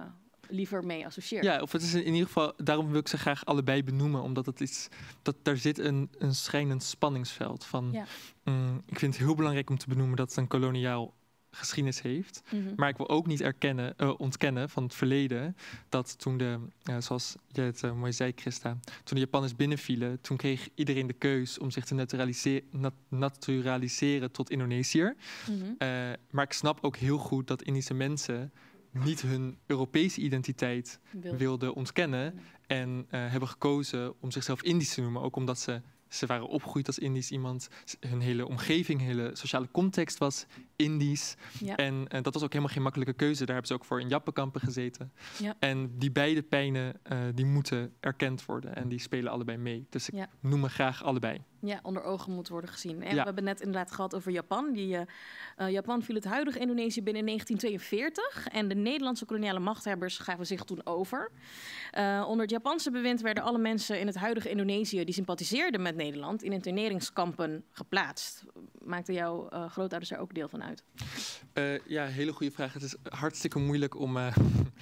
liever mee associeert. Ja, of het is in ieder geval, daarom wil ik ze graag allebei benoemen, omdat het is, dat daar zit een, een schrijnend spanningsveld van. Ja. Mm, ik vind het heel belangrijk om te benoemen dat het een koloniaal geschiedenis heeft. Mm-hmm. Maar ik wil ook niet erkennen, uh, ontkennen van het verleden dat toen de, uh, zoals jij het uh, mooi zei, Christa, toen de Japanners binnenvielen, toen kreeg iedereen de keus om zich te naturalise- nat- naturaliseren tot Indonesiër. Mm-hmm. Uh, maar ik snap ook heel goed dat Indische mensen niet hun Europese identiteit Wil. wilden ontkennen en uh, hebben gekozen om zichzelf Indisch te noemen, ook omdat ze Ze waren opgegroeid als Indisch iemand. Hun hele omgeving, hele sociale context was Indisch. Ja. En uh, dat was ook helemaal geen makkelijke keuze. Daar hebben ze ook voor in jappenkampen gezeten. Ja. En die beide pijnen, uh, die moeten erkend worden. En die spelen allebei mee. Dus ik Ja. noem me graag allebei. Ja, onder ogen moet worden gezien. En Ja. we hebben net inderdaad gehad over Japan. Die, uh, uh, Japan viel het huidige Indonesië binnen in negentien tweeënveertig. En de Nederlandse koloniale machthebbers gaven zich toen over. Uh, onder het Japanse bewind werden alle mensen in het huidige Indonesië die sympathiseerden met Nederland in interneringskampen geplaatst. Maakten jouw uh, grootouders er ook deel van uit? Uh, ja, hele goede vraag. Het is hartstikke moeilijk om, uh,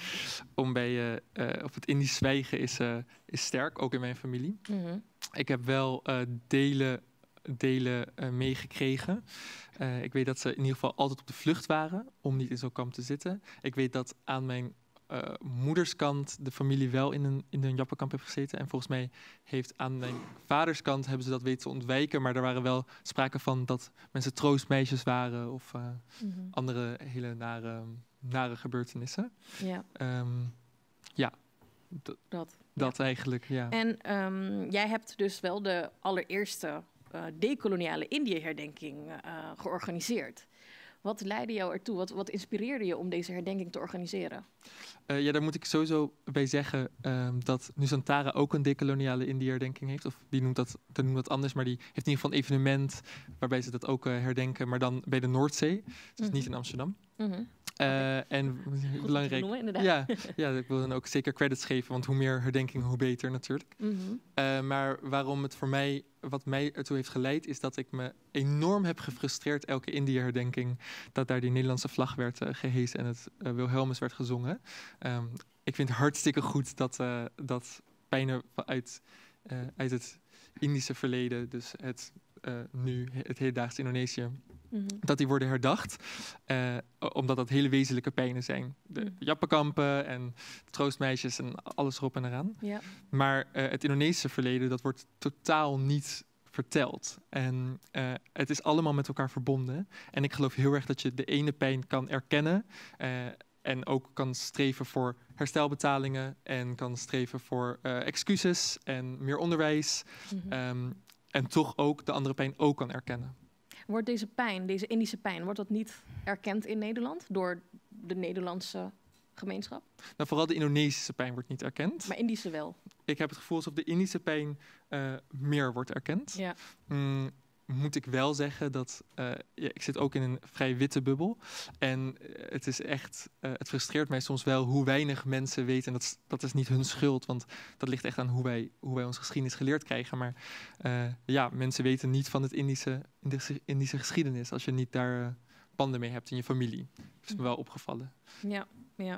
om bij uh, uh, of het Indisch zwijgen is, uh, is sterk, ook in mijn familie. Mm-hmm. Ik heb wel uh, delen, delen uh, meegekregen. Uh, ik weet dat ze in ieder geval altijd op de vlucht waren om niet in zo'n kamp te zitten. Ik weet dat aan mijn uh, moederskant de familie wel in een, in een jappenkamp heeft gezeten. En volgens mij heeft aan mijn vaderskant hebben ze dat weten te ontwijken. Maar er waren wel sprake van dat mensen troostmeisjes waren of uh, Mm-hmm. andere hele nare, nare gebeurtenissen. Ja, Um, ja, d- dat. dat eigenlijk, ja. En um, jij hebt dus wel de allereerste uh, decoloniale Indië-herdenking uh, georganiseerd. Wat leidde jou ertoe? Wat, wat inspireerde je om deze herdenking te organiseren? Uh, ja, daar moet ik sowieso bij zeggen um, dat Nusantara ook een decoloniale Indië-herdenking heeft. Of die noemt dat, die noemt dat anders, maar die heeft in ieder geval een evenement waarbij ze dat ook uh, herdenken, maar dan bij de Noordzee. Dus Mm-hmm. niet in Amsterdam. Mm-hmm. Uh, en Goed belangrijk. Noemen, inderdaad. Ja, ja, ik wil dan ook zeker credits geven, want hoe meer herdenking, hoe beter natuurlijk. Mm-hmm. Uh, maar waarom het voor mij, wat mij ertoe heeft geleid, is dat ik me enorm heb gefrustreerd elke Indië-herdenking dat daar die Nederlandse vlag werd uh, gehesen en het uh, Wilhelmus werd gezongen. Um, ik vind het hartstikke goed dat, uh, dat pijnen uit, uh, uit het Indische verleden, dus het uh, nu het hedendaagse Indonesië, Mm-hmm. dat die worden herdacht, uh, omdat dat hele wezenlijke pijnen zijn. De Mm. jappenkampen en troostmeisjes en alles erop en eraan. Ja. Maar uh, het Indonesische verleden, dat wordt totaal niet verteld. En uh, het is allemaal met elkaar verbonden. En ik geloof heel erg dat je de ene pijn kan erkennen uh, en ook kan streven voor herstelbetalingen en kan streven voor uh, excuses en meer onderwijs. Mm-hmm. Um, en toch ook de andere pijn ook kan erkennen. Wordt deze pijn, deze Indische pijn, wordt dat niet erkend in Nederland door de Nederlandse gemeenschap? Nou, vooral de Indonesische pijn wordt niet erkend. Maar Indische wel. Ik heb het gevoel alsof de Indische pijn uh, meer wordt erkend. Ja. Mm, moet ik wel zeggen dat uh, ja, ik zit ook in een vrij witte bubbel. En uh, het is echt, uh, het frustreert mij soms wel hoe weinig mensen weten. En dat is, dat is niet hun schuld, want dat ligt echt aan hoe wij, hoe wij onze geschiedenis geleerd krijgen. Maar uh, ja, mensen weten niet van het Indische, Indische, Indische geschiedenis als je niet daar uh, banden mee hebt in je familie. Dat is me wel opgevallen. Ja, ja.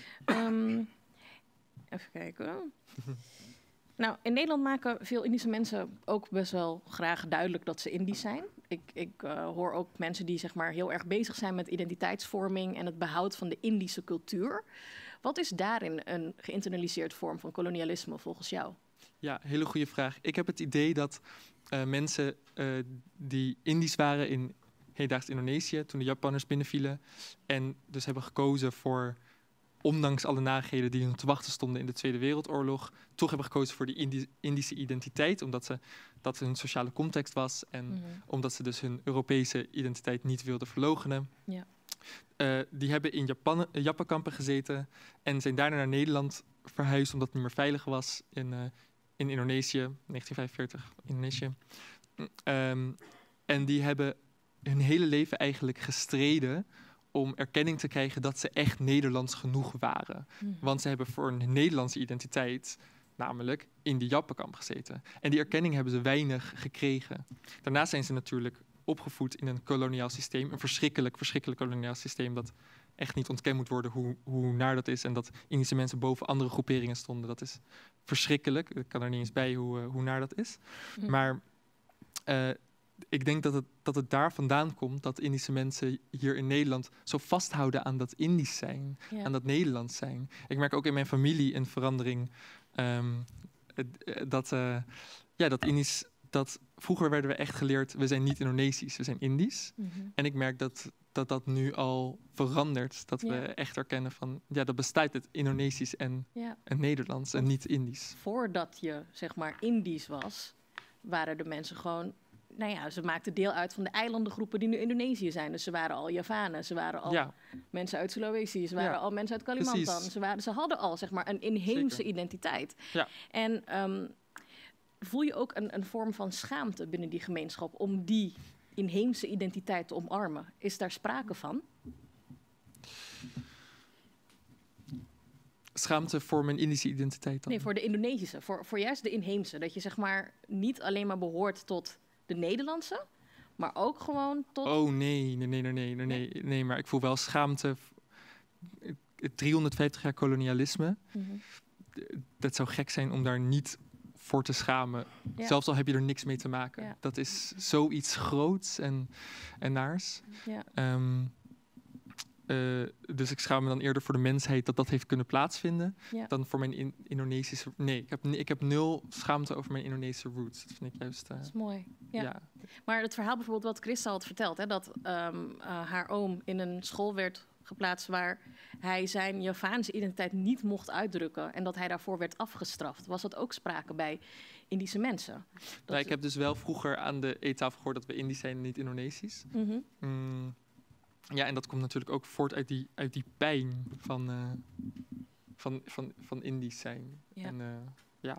Um, even kijken. Nou, in Nederland maken veel Indische mensen ook best wel graag duidelijk dat ze Indisch zijn. Ik, ik uh, hoor ook mensen die zeg maar heel erg bezig zijn met identiteitsvorming en het behoud van de Indische cultuur. Wat is daarin een geïnternaliseerd vorm van kolonialisme volgens jou? Ja, hele goede vraag. Ik heb het idee dat uh, mensen uh, die Indisch waren in hedendaags Indonesië, toen de Japanners binnenvielen en dus hebben gekozen voor, ondanks alle nagheden die hun te wachten stonden in de Tweede Wereldoorlog, toch hebben gekozen voor die Indi- Indische identiteit, omdat ze, dat hun sociale context was en Mm-hmm. omdat ze dus hun Europese identiteit niet wilden verloochenen. Ja. Uh, die hebben in Japan, uh, Jappenkampen gezeten en zijn daarna naar Nederland verhuisd, omdat het niet meer veilig was in, uh, in Indonesië, negentien vijfenveertig, Indonesië. Um, en die hebben hun hele leven eigenlijk gestreden om erkenning te krijgen dat ze echt Nederlands genoeg waren. Mm-hmm. Want ze hebben voor een Nederlandse identiteit namelijk in die Jappenkamp gezeten. En die erkenning hebben ze weinig gekregen. Daarnaast zijn ze natuurlijk opgevoed in een koloniaal systeem, een verschrikkelijk, verschrikkelijk koloniaal systeem dat echt niet ontkend moet worden hoe, hoe naar dat is. En dat Indische mensen boven andere groeperingen stonden. Dat is verschrikkelijk. Ik kan er niet eens bij hoe, uh, hoe naar dat is. Mm. Maar uh, ik denk dat het, dat het daar vandaan komt dat Indische mensen hier in Nederland zo vasthouden aan dat Indisch zijn. Ja. Aan dat Nederlands zijn. Ik merk ook in mijn familie een verandering. Um, dat, uh, ja, dat Indisch... Dat vroeger werden we echt geleerd, we zijn niet Indonesisch, we zijn Indisch. Mm-hmm. En ik merk dat, dat dat nu al verandert. Dat ja. we echt erkennen van, ja, dat bestaat het Indonesisch en, ja. en Nederlands en niet Indisch. Voordat je, zeg maar, Indisch was, waren de mensen gewoon... Nou ja, ze maakten deel uit van de eilandengroepen die nu Indonesië zijn. Dus ze waren al Javanen, ze waren al ja. mensen uit Sulawesi, ze waren ja. al mensen uit Kalimantan. Ze, waren, ze hadden al, zeg maar, een inheemse Zeker. identiteit. Ja. En... Um, voel je ook een, een vorm van schaamte binnen die gemeenschap om die inheemse identiteit te omarmen? Is daar sprake van? Schaamte voor mijn Indische identiteit dan? Nee, voor de Indonesische. Voor, voor juist de inheemse. Dat je zeg maar niet alleen maar behoort tot de Nederlandse, maar ook gewoon tot... Oh nee, nee, nee, nee, nee, nee, nee, nee maar ik voel wel schaamte. driehonderdvijftig jaar kolonialisme. Mm-hmm. Dat zou gek zijn om daar niet... voor te schamen. Ja. Zelfs al heb je er niks mee te maken. Ja. Dat is zoiets groots en, en naars. Ja. Um, uh, dus ik schaam me dan eerder voor de mensheid dat dat heeft kunnen plaatsvinden... Ja. dan voor mijn in- Indonesische... Nee, ik heb, ik heb nul schaamte over mijn Indonesische roots. Dat vind ik juist... Uh, dat is mooi. Ja. Ja. Maar het verhaal bijvoorbeeld wat Christa had verteld... Hè, dat um, uh, haar oom in een school werd... geplaatst waar hij zijn Javaanse identiteit niet mocht uitdrukken... en dat hij daarvoor werd afgestraft. Was dat ook sprake bij Indische mensen? Dat nou, ik heb dus wel vroeger aan de eettafel gehoord... dat we Indisch zijn en niet Indonesisch. Mm-hmm. Mm, ja, en dat komt natuurlijk ook voort uit die, uit die pijn van, uh, van, van, van Indisch zijn. Ja. En, uh, ja.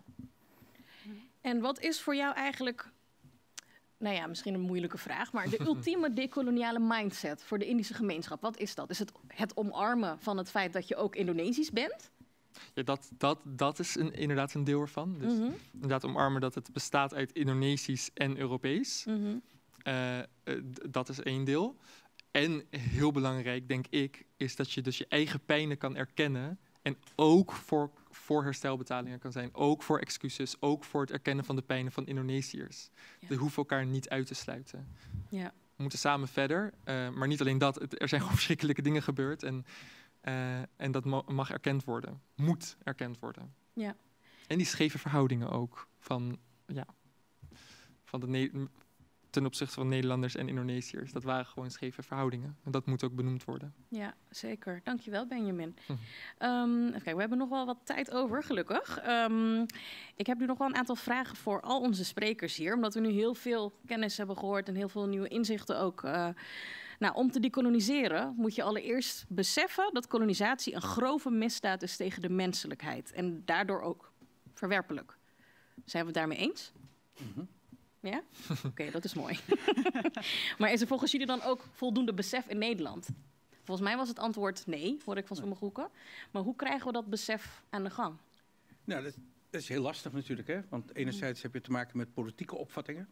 En wat is voor jou eigenlijk... Nou ja, misschien een moeilijke vraag, maar de ultieme dekoloniale mindset voor de Indische gemeenschap, wat is dat? Is het het omarmen van het feit dat je ook Indonesisch bent? Ja, dat, dat, dat is een, inderdaad een deel ervan. Dus mm-hmm. inderdaad omarmen dat het bestaat uit Indonesisch en Europees. Mm-hmm. Uh, uh, dat is één deel. En heel belangrijk, denk ik, is dat je dus je eigen pijnen kan erkennen en ook voor, voor herstelbetalingen kan zijn. Ook voor excuses, ook voor het erkennen van de pijnen van Indonesiërs. Ja. Die hoeven elkaar niet uit te sluiten. Ja. We moeten samen verder. Uh, maar niet alleen dat, het, er zijn gewoon verschrikkelijke dingen gebeurd. En, uh, en dat ma- mag erkend worden. Moet erkend worden. Ja. En die scheve verhoudingen ook. Van, ja, van de ne- ten opzichte van Nederlanders en Indonesiërs. Dat waren gewoon scheve verhoudingen. En dat moet ook benoemd worden. Ja, zeker. Dankjewel, Benjamin. Hm. Um, even kijken, we hebben nog wel wat tijd over, gelukkig. Um, ik heb nu nog wel een aantal vragen voor al onze sprekers hier. Omdat we nu heel veel kennis hebben gehoord en heel veel nieuwe inzichten ook. Uh, nou, om te dekoloniseren moet je allereerst beseffen dat kolonisatie een grove misdaad is tegen de menselijkheid. En daardoor ook verwerpelijk. Zijn we het daarmee eens? Mm-hmm. Ja? Oké, okay, dat is mooi. Maar is er volgens jullie dan ook voldoende besef in Nederland? Volgens mij was het antwoord nee, hoor ik van sommige hoeken. Maar hoe krijgen we dat besef aan de gang? Nou, dat, dat is heel lastig natuurlijk, hè? Want enerzijds heb je te maken met politieke opvattingen.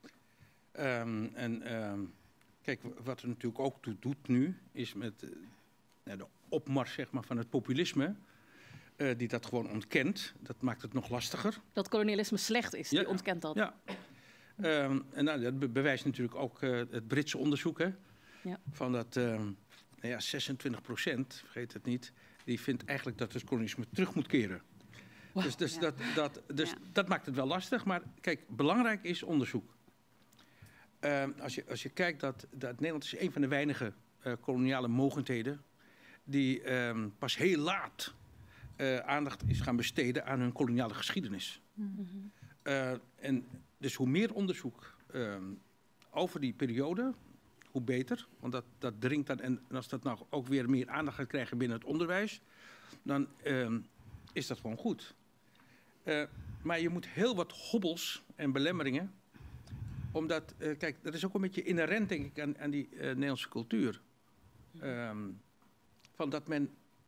Um, en um, kijk, wat er natuurlijk ook toe doet nu, is met uh, nou, de opmars zeg maar, van het populisme... Uh, die dat gewoon ontkent. Dat maakt het nog lastiger. Dat kolonialisme slecht is, ja, die ontkent dat. Ja. Um, en nou, dat be- bewijst natuurlijk ook uh, het Britse onderzoek. Hè, ja. Van dat uh, nou ja, zesentwintig procent, vergeet het niet... die vindt eigenlijk dat het kolonialisme terug moet keren. Wow. Dus, dus, ja. dat, dat, dus ja. dat maakt het wel lastig. Maar kijk, belangrijk is onderzoek. Uh, als, je, als je kijkt dat, dat Nederland is een van de weinige uh, koloniale mogendheden... die um, pas heel laat... Uh, aandacht is gaan besteden aan hun koloniale geschiedenis. Mm-hmm. Uh, en dus hoe meer onderzoek uh, over die periode, hoe beter. Want dat, dat dringt dan, en als dat nou ook weer meer aandacht gaat krijgen binnen het onderwijs, dan uh, is dat gewoon goed. Uh, maar je moet heel wat hobbels en belemmeringen, omdat, uh, kijk, dat is ook een beetje inherent, denk ik, aan, aan die uh, Nederlandse cultuur. Uh, van dat men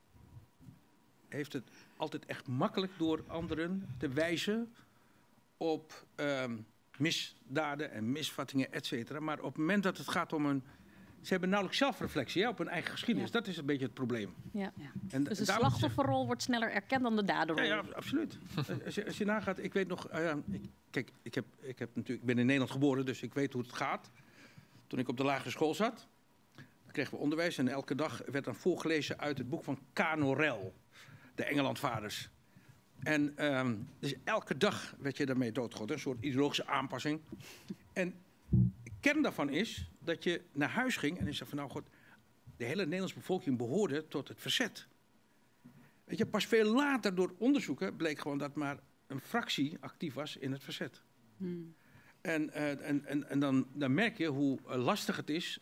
heeft het altijd echt makkelijk door anderen te wijzen op um, misdaden en misvattingen, et cetera. Maar op het moment dat het gaat om een ze hebben nauwelijks zelfreflectie hè, op hun eigen geschiedenis. Ja. Dat is een beetje het probleem. Ja. En Dus de daarom- slachtofferrol wordt sneller erkend dan de daderrol. Ja, ja, absoluut. als, je, als je nagaat, ik weet nog... Uh, ik, kijk, ik, heb, ik, heb natuurlijk, ik ben in Nederland geboren, dus ik weet hoe het gaat. Toen ik op de lagere school zat, kregen we onderwijs. En elke dag werd dan voorgelezen uit het boek van Kanorel. De Engelandvaders. En um, dus elke dag werd je daarmee doodgegooid. Een soort ideologische aanpassing. En de kern daarvan is dat je naar huis ging en je zei van nou god, de hele Nederlandse bevolking behoorde tot het verzet. Weet je, pas veel later door onderzoeken bleek gewoon dat maar een fractie actief was in het verzet. Hmm. En, uh, en, en, en dan, dan merk je hoe uh, lastig het is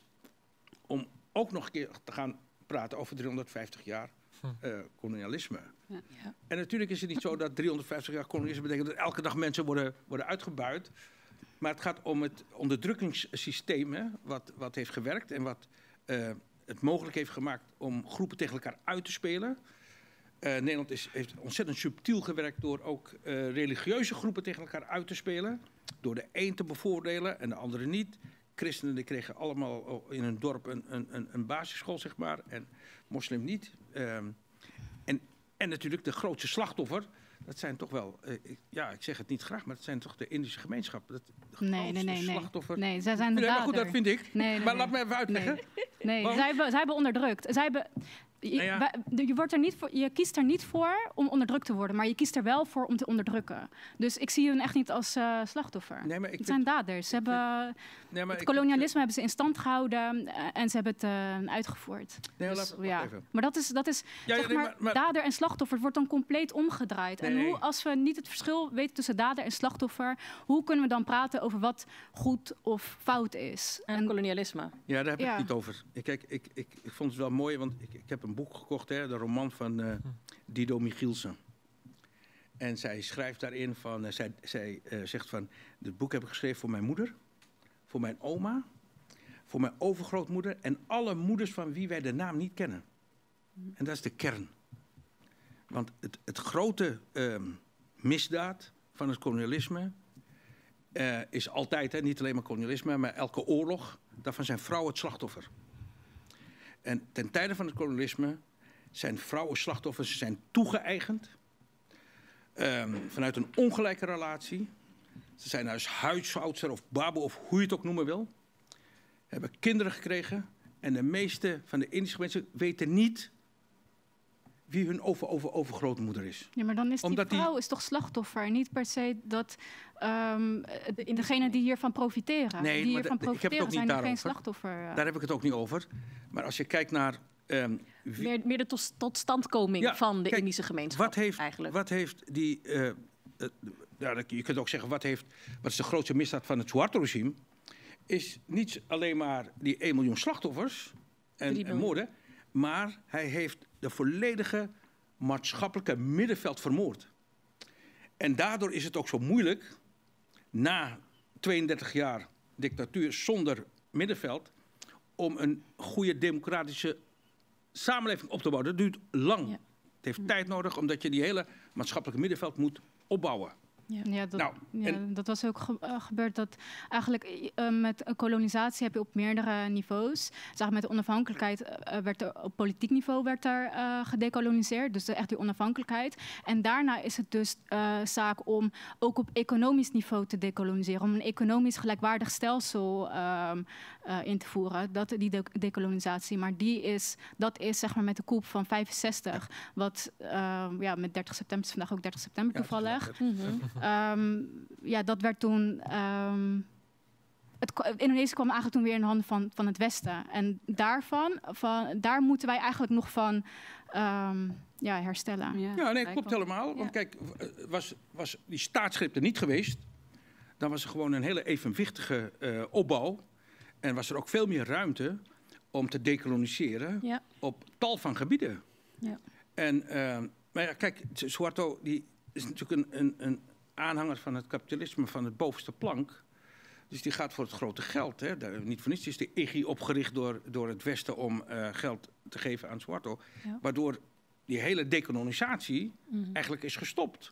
om ook nog een keer te gaan praten over driehonderdvijftig jaar uh, kolonialisme. Ja. Ja. En natuurlijk is het niet zo dat driehonderdvijftig jaar kolonialisme betekent dat elke dag mensen worden, worden uitgebuit. Maar het gaat om het onderdrukkingssysteem hè, wat, wat heeft gewerkt en wat uh, het mogelijk heeft gemaakt om groepen tegen elkaar uit te spelen. Uh, Nederland is, heeft ontzettend subtiel gewerkt door ook uh, religieuze groepen tegen elkaar uit te spelen. Door de een te bevoordelen en de andere niet. Christenen die kregen allemaal in hun dorp een, een, een basisschool, zeg maar. En moslim niet. Um, en, en natuurlijk de grootste slachtoffer. Dat zijn toch wel, uh, ik, ja, ik zeg het niet graag, maar dat zijn toch de Indische gemeenschap. Dat, de Nee, nee, nee, nee. slachtoffer. Nee, zij zijn de Nee, maar dader. goed, dat vind ik. Nee, nee, maar nee. laat me even uitleggen. Nee, nee Want- zij, hebben, zij hebben onderdrukt. Zij hebben, je, Nou ja. wij- je, wordt er niet voor, je kiest er niet voor om onderdrukt te worden, maar je kiest er wel voor om te onderdrukken. Dus ik zie hun echt niet als uh, slachtoffer. Nee, maar ik Het vind- zijn daders. Ze hebben, Nee, maar het ik- kolonialisme hebben ze in stand gehouden uh, en ze hebben het uh, uitgevoerd. Nee, Dus, laat- wacht ja. even. Maar dat is, dat is Ja, ja, zeg nee, maar, maar- maar- dader en slachtoffer. Het wordt dan compleet omgedraaid. Nee, en hoe, nee. als we niet het verschil weten tussen dader en slachtoffer, hoe kunnen we dan praten over wat goed of fout is? En kolonialisme. Ja, daar heb ik Ja. het niet over. Ik, kijk, ik, ik, ik vond het wel mooi, want ik, ik heb een boek gekocht, hè, de roman van uh, Dido Michielsen. En zij schrijft daarin van, uh, zij, zij uh, zegt van, dit boek heb ik geschreven voor mijn moeder, voor mijn oma, voor mijn overgrootmoeder en alle moeders van wie wij de naam niet kennen. En dat is de kern. Want het, het grote uh, misdaad van het kolonialisme uh, is altijd, hè, niet alleen maar kolonialisme, maar elke oorlog, daarvan zijn vrouwen het slachtoffer. En ten tijde van het kolonialisme zijn vrouwen slachtoffers, ze zijn toegeëigend um, vanuit een ongelijke relatie. Ze zijn als huishoudster of baboe of hoe je het ook noemen wil. Hebben kinderen gekregen en de meeste van de Indische mensen weten niet wie hun over, over, overgrootmoeder is. Ja, maar dan is die Omdat die- vrouw is toch slachtoffer. Niet per se dat um, de, degenen die hiervan profiteren. Nee, die maar hiervan de- ik heb het profiteren ook niet zijn er geen daarover. slachtoffer. uh. Daar heb ik het ook niet over. Maar als je kijkt naar um, wie, Meer, meer de tos- totstandkoming Ja, van de kijk, Indische gemeenschap Wat heeft, eigenlijk. wat heeft die... Uh, uh, ja, je kunt ook zeggen, wat, heeft, wat is de grootste misdaad van het Suharto-regime? Is niet alleen maar die één miljoen slachtoffers en, Drie en miljoen. moorden, maar hij heeft de volledige maatschappelijke middenveld vermoord. En daardoor is het ook zo moeilijk, na tweeëndertig jaar dictatuur zonder middenveld, om een goede democratische samenleving op te bouwen. Dat duurt lang. Ja. Het heeft tijd nodig, omdat je die hele maatschappelijke middenveld moet opbouwen. Ja, dat, Nou, ja, en- dat was ook ge- uh, gebeurd. Dat eigenlijk uh, met uh, kolonisatie heb je op meerdere niveaus. Zeg, met de onafhankelijkheid uh, werd er op politiek niveau werd er uh, gedekoloniseerd. Dus de, echt die onafhankelijkheid. En daarna is het dus uh, zaak om ook op economisch niveau te dekoloniseren. Om een economisch gelijkwaardig stelsel um, uh, in te voeren. Dat, die de dekolonisatie. Maar die is, dat is zeg maar met de coup van vijfenzestig. Wat uh, ja, met dertig september, is vandaag ook dertig september Ja, het is toevallig. lekker. Mhm. Um, ja, dat werd toen. Um, het, kwa- Indonesië kwam eigenlijk toen weer in de handen van, van het Westen. En daarvan, van, daar moeten wij eigenlijk nog van um, ja, herstellen. Ja, nee, lijkt klopt wel. helemaal. Want Ja. kijk, w- was, was die staatsgreep er niet geweest, dan was er gewoon een hele evenwichtige uh, opbouw. En was er ook veel meer ruimte om te dekoloniseren Ja. op tal van gebieden. Ja. En, uh, maar ja, kijk, Suharto die is natuurlijk een, een, een aanhanger van het kapitalisme van het bovenste plank. Dus die gaat voor het grote geld. Hè. Daar, niet voor niets is de I G I opgericht door, door het Westen om uh, geld te geven aan Suharto. Ja. Waardoor die hele dekolonisatie Mhm. eigenlijk is gestopt.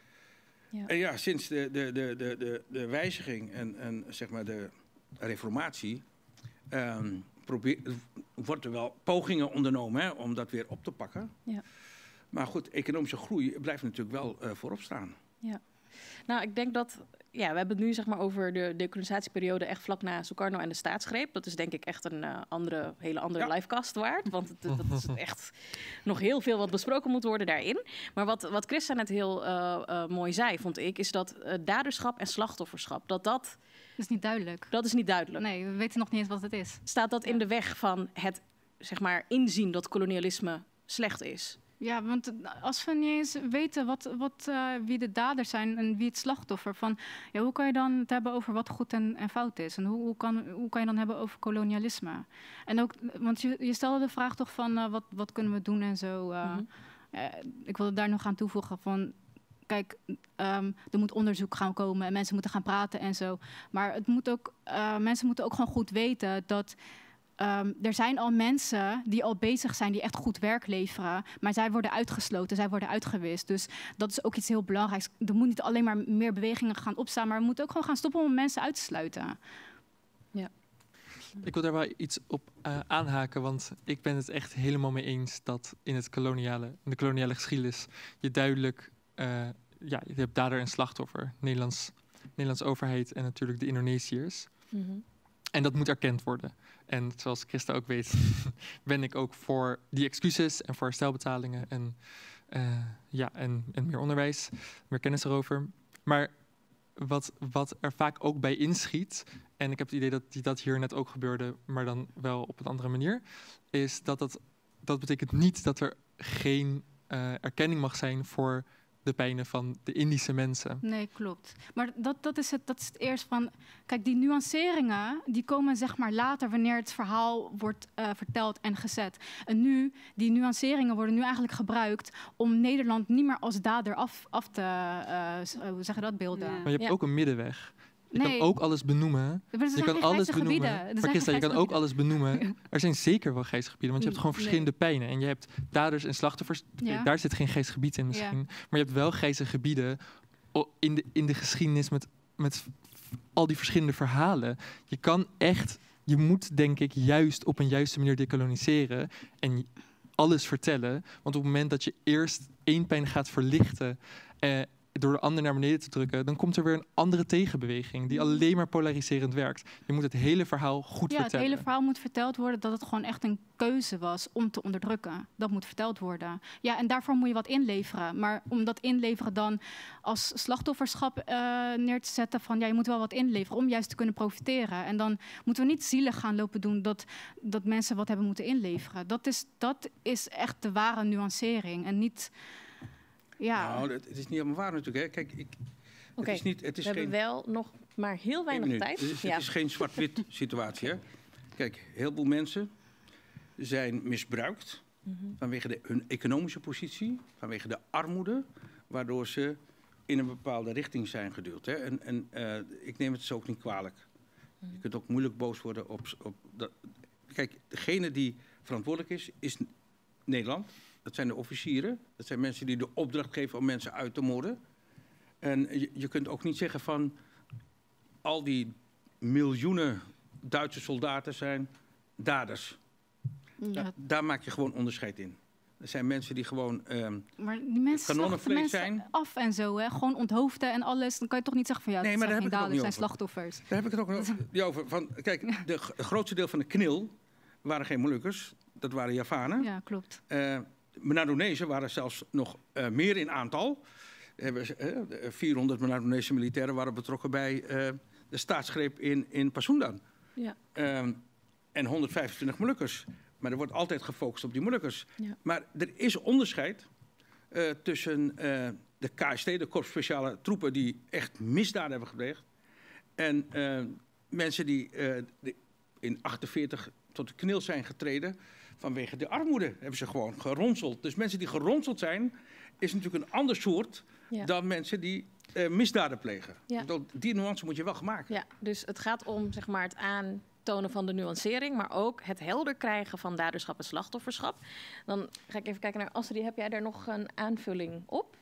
Ja. En ja, sinds de, de, de, de, de, de wijziging en, en zeg maar de reformatie... Um, probeer, wordt er wel pogingen ondernomen, hè, om dat weer op te pakken. Ja. Maar goed, economische groei blijft natuurlijk wel uh, voorop staan. Ja. Nou, ik denk dat... Ja, we hebben het nu zeg maar over de decolonisatieperiode echt vlak na Sukarno en de staatsgreep. Dat is denk ik echt een uh, andere, hele andere ja. livecast waard. Want het, dat is echt nog heel veel wat besproken moet worden daarin. Maar wat, wat Christa net heel uh, uh, mooi zei, vond ik, is dat uh, daderschap en slachtofferschap, dat dat... Dat is niet duidelijk. Dat is niet duidelijk. Nee, we weten nog niet eens wat het is. Staat dat in de weg van het, zeg maar, inzien dat kolonialisme slecht is? Ja, want als we niet eens weten wat, wat, uh, wie de daders zijn en wie het slachtoffer... Van, ja, hoe kan je dan het hebben over wat goed en, en fout is? En hoe, hoe, kan, hoe kan je dan hebben over kolonialisme? En ook, want je, je stelde de vraag toch van uh, wat, wat kunnen we doen en zo. Uh, mm-hmm. uh, ik wilde daar nog aan toevoegen van... Kijk, um, er moet onderzoek gaan komen en mensen moeten gaan praten en zo. Maar het moet ook, uh, mensen moeten ook gewoon goed weten dat... Um, er zijn al mensen die al bezig zijn, die echt goed werk leveren. Maar zij worden uitgesloten, zij worden uitgewist. Dus dat is ook iets heel belangrijks. Er moet niet alleen maar meer bewegingen gaan opstaan, maar we moeten ook gewoon gaan stoppen om mensen uit te sluiten. Ja. Ik wil daar wel iets op uh, aanhaken, want ik ben het echt helemaal mee eens dat in, het koloniale, in de koloniale geschiedenis je duidelijk, uh, ja, je hebt dader en slachtoffer, Nederlands, Nederlandse overheid en natuurlijk de Indonesiërs. Mm-hmm. En dat moet erkend worden. En zoals Christa ook weet, ben ik ook voor die excuses en voor herstelbetalingen en, uh, ja, en, en meer onderwijs, meer kennis erover. Maar wat, wat er vaak ook bij inschiet, en ik heb het idee dat dat hier net ook gebeurde, maar dan wel op een andere manier, is dat dat, dat betekent niet dat er geen uh, erkenning mag zijn voor de pijnen van de Indische mensen. Nee, klopt. Maar dat, dat, is het, dat is het eerst van... Kijk, die nuanceringen, die komen zeg maar later... wanneer het verhaal wordt uh, verteld en gezet. En nu, die nuanceringen worden nu eigenlijk gebruikt... om Nederland niet meer als dader af, af te... Uh, hoe zeg je dat, beelden? Ja. Maar je hebt ja. ook een middenweg. Je nee. kan ook alles benoemen. Je kan alles benoemen. Maar Christa, je kan ook alles benoemen. Er zijn zeker wel grijze gebieden, want je hebt gewoon verschillende nee. pijnen. En je hebt daders en slachtoffers. Ja. Daar zit geen grijs gebied in misschien. Ja. Maar je hebt wel grijze gebieden in de, in de geschiedenis met, met al die verschillende verhalen. Je kan echt, je moet denk ik juist op een juiste manier decoloniseren en alles vertellen. Want op het moment dat je eerst één pijn gaat verlichten... Eh, door de ander naar beneden te drukken, dan komt er weer een andere tegenbeweging die alleen maar polariserend werkt. Je moet het hele verhaal goed ja, vertellen. Het hele verhaal moet verteld worden dat het gewoon echt een keuze was om te onderdrukken. Dat moet verteld worden. Ja, en daarvoor moet je wat inleveren. Maar om dat inleveren dan als slachtofferschap uh, neer te zetten van ja, je moet wel wat inleveren om juist te kunnen profiteren. En dan moeten we niet zielig gaan lopen doen dat, dat mensen wat hebben moeten inleveren. Dat is, dat is echt de ware nuancering en niet... Ja. Nou, het is niet helemaal waar natuurlijk. Hè. Kijk, ik, Oké, okay, we geen... hebben wel nog maar heel weinig tijd. Het is, ja. het is geen zwart-wit situatie. Hè. Kijk, heel veel mensen zijn misbruikt mm-hmm. vanwege de, hun economische positie, vanwege de armoede, waardoor ze in een bepaalde richting zijn geduwd. Hè. En, en uh, ik neem het zo ook niet kwalijk. Mm-hmm. Je kunt ook moeilijk boos worden op... op dat. Kijk, degene die verantwoordelijk is, is Nederland. Dat zijn de officieren. Dat zijn mensen die de opdracht geven om mensen uit te moorden. En je, je kunt ook niet zeggen van... al die miljoenen Duitse soldaten zijn daders. Ja. Da, daar maak je gewoon onderscheid in. Er zijn mensen die gewoon um, maar die mensen kanonnenvlees zijn. Af en zo, hè? Gewoon onthoofden en alles. Dan kan je toch niet zeggen van ja, nee, dat maar zijn geen daders, zijn slachtoffers. Daar heb ik het ook nog niet over. Van, kijk, ja. de g- grootste deel van de knil waren geen Molukkers. Dat waren Javanen. Ja, klopt. Uh, Menadonezen waren zelfs nog uh, meer in aantal. Uh, vierhonderd Menadonese militairen waren betrokken bij uh, de staatsgreep in, in Pasundan. Ja. Um, en honderdvijfentwintig Molukkers. Maar er wordt altijd gefocust op die Molukkers. Ja. Maar er is onderscheid uh, tussen uh, de K S T, de Korps Speciale Troepen, die echt misdaden hebben gepleegd. En uh, mensen die uh, de, in achtenveertig tot de knil zijn getreden. Vanwege de armoede hebben ze gewoon geronseld. Dus mensen die geronseld zijn, is natuurlijk een ander soort ja. dan mensen die uh, misdaden plegen. Ja. Die nuance moet je wel gemaakt. Ja, dus het gaat om zeg maar, het aantonen van de nuancering, maar ook het helder krijgen van daderschap en slachtofferschap. Dan ga ik even kijken naar Astrid. Heb jij daar nog een aanvulling op?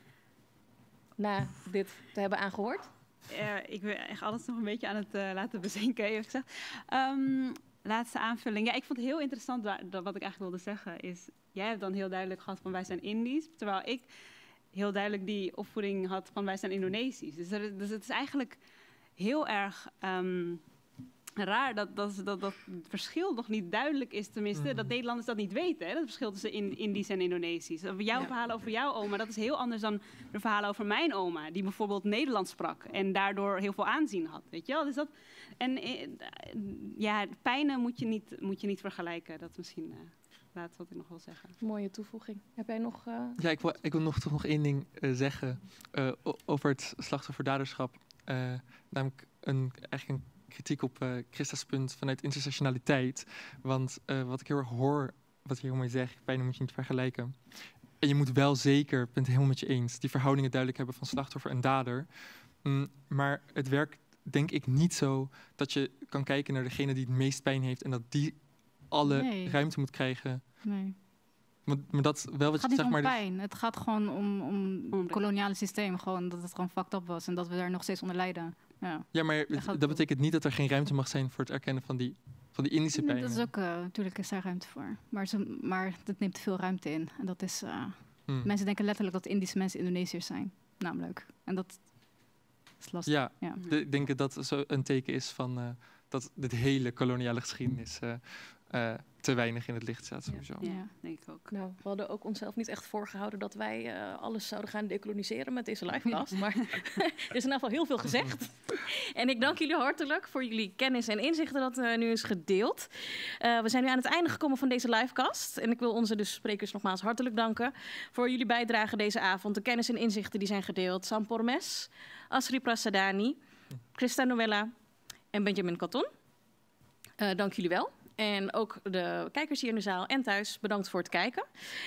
Na dit te hebben aangehoord? Uh, ik ben echt alles nog een beetje aan het uh, laten bezinken, even gezegd. Um, laatste aanvulling. Ja, ik vond het heel interessant waar, dat, wat ik eigenlijk wilde zeggen is... Jij hebt dan heel duidelijk gehad van wij zijn Indisch. Terwijl ik heel duidelijk die opvoeding had van wij zijn Indonesisch. Dus, er, dus het is eigenlijk heel erg um, raar dat, dat, dat dat verschil nog niet duidelijk is. Tenminste, mm. dat Nederlanders dat niet weten. Hè? Dat verschil tussen in, Indisch en Indonesisch. Over jouw ja. verhalen over jouw oma, dat is heel anders dan de verhalen over mijn oma. Die bijvoorbeeld Nederlands sprak en daardoor heel veel aanzien had. Weet je wel? Dus dat, en ja, pijnen moet je niet, moet je niet vergelijken. Dat is misschien... Uh, Laat wat ik nog wil zeggen. Mooie toevoeging. Heb jij nog... Uh... Ja, ik wil, ik wil nog, toch nog één ding uh, zeggen uh, over het slachtofferdaderschap. Uh, namelijk een, eigenlijk een kritiek op uh, Christa's punt vanuit intersectionaliteit. Want uh, wat ik heel erg hoor, wat je heel mooi zegt, pijnen moet je niet vergelijken. En je moet wel zeker, ik ben het helemaal met je eens, die verhoudingen duidelijk hebben van slachtoffer en dader. Mm, maar het werkt denk ik niet zo dat je kan kijken naar degene die het meest pijn heeft en dat die alle nee. ruimte moet krijgen. Nee. Maar, maar dat wel wat het gaat je, niet zeg om maar, pijn. Dus... Het gaat gewoon om, om het koloniale systeem. Gewoon dat het gewoon fucked up was en dat we daar nog steeds onder lijden. Ja, ja maar het, dat om. betekent niet dat er geen ruimte mag zijn voor het erkennen van die, van die Indische pijn. Dat is ook, uh, natuurlijk is daar ruimte voor. Maar, ze, maar dat neemt te veel ruimte in. En dat is, uh, hmm. mensen denken letterlijk dat Indische mensen Indonesiërs zijn. Namelijk. En dat is lastig. Ja, ja. De, ik denk dat dat zo een teken is van uh, dat dit hele koloniale geschiedenis... Uh, Uh, te weinig in het licht staat sowieso. Ja, ja, denk ik ook. Nou, we hadden ook onszelf niet echt voorgehouden dat wij uh, alles zouden gaan decoloniseren met deze livecast. Maar er is in ieder geval heel veel gezegd. En ik dank jullie hartelijk voor jullie kennis en inzichten dat uh, nu is gedeeld. Uh, we zijn nu aan het einde gekomen van deze livecast. En ik wil onze dus sprekers nogmaals hartelijk danken voor jullie bijdrage deze avond. De kennis en inzichten die zijn gedeeld. Sam Pormes, Asri Prasadani, Christa Noella en Benjamin Katon. Uh, dank jullie wel. En ook de kijkers hier in de zaal en thuis, bedankt voor het kijken.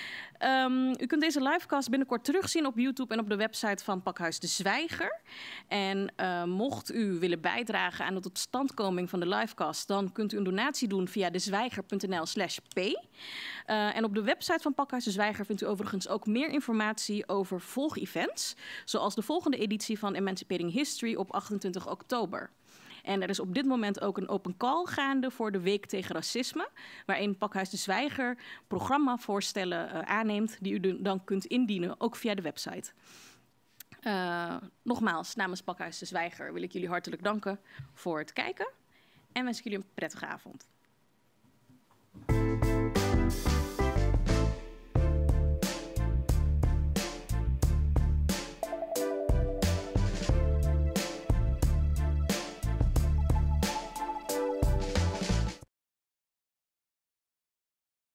Um, u kunt deze livecast binnenkort terugzien op YouTube en op de website van Pakhuis de Zwijger. En uh, mocht u willen bijdragen aan de totstandkoming van de livecast, dan kunt u een donatie doen via dezwijger.nl slash p. Uh, en op de website van Pakhuis de Zwijger vindt u overigens ook meer informatie over volgevents, zoals de volgende editie van Emancipating History op achtentwintig oktober. En er is op dit moment ook een open call gaande voor de Week tegen Racisme, waarin Pakhuis de Zwijger programmavoorstellen uh, aanneemt die u dan kunt indienen, ook via de website. Uh, nogmaals, namens Pakhuis de Zwijger wil ik jullie hartelijk danken voor het kijken en wens ik jullie een prettige avond.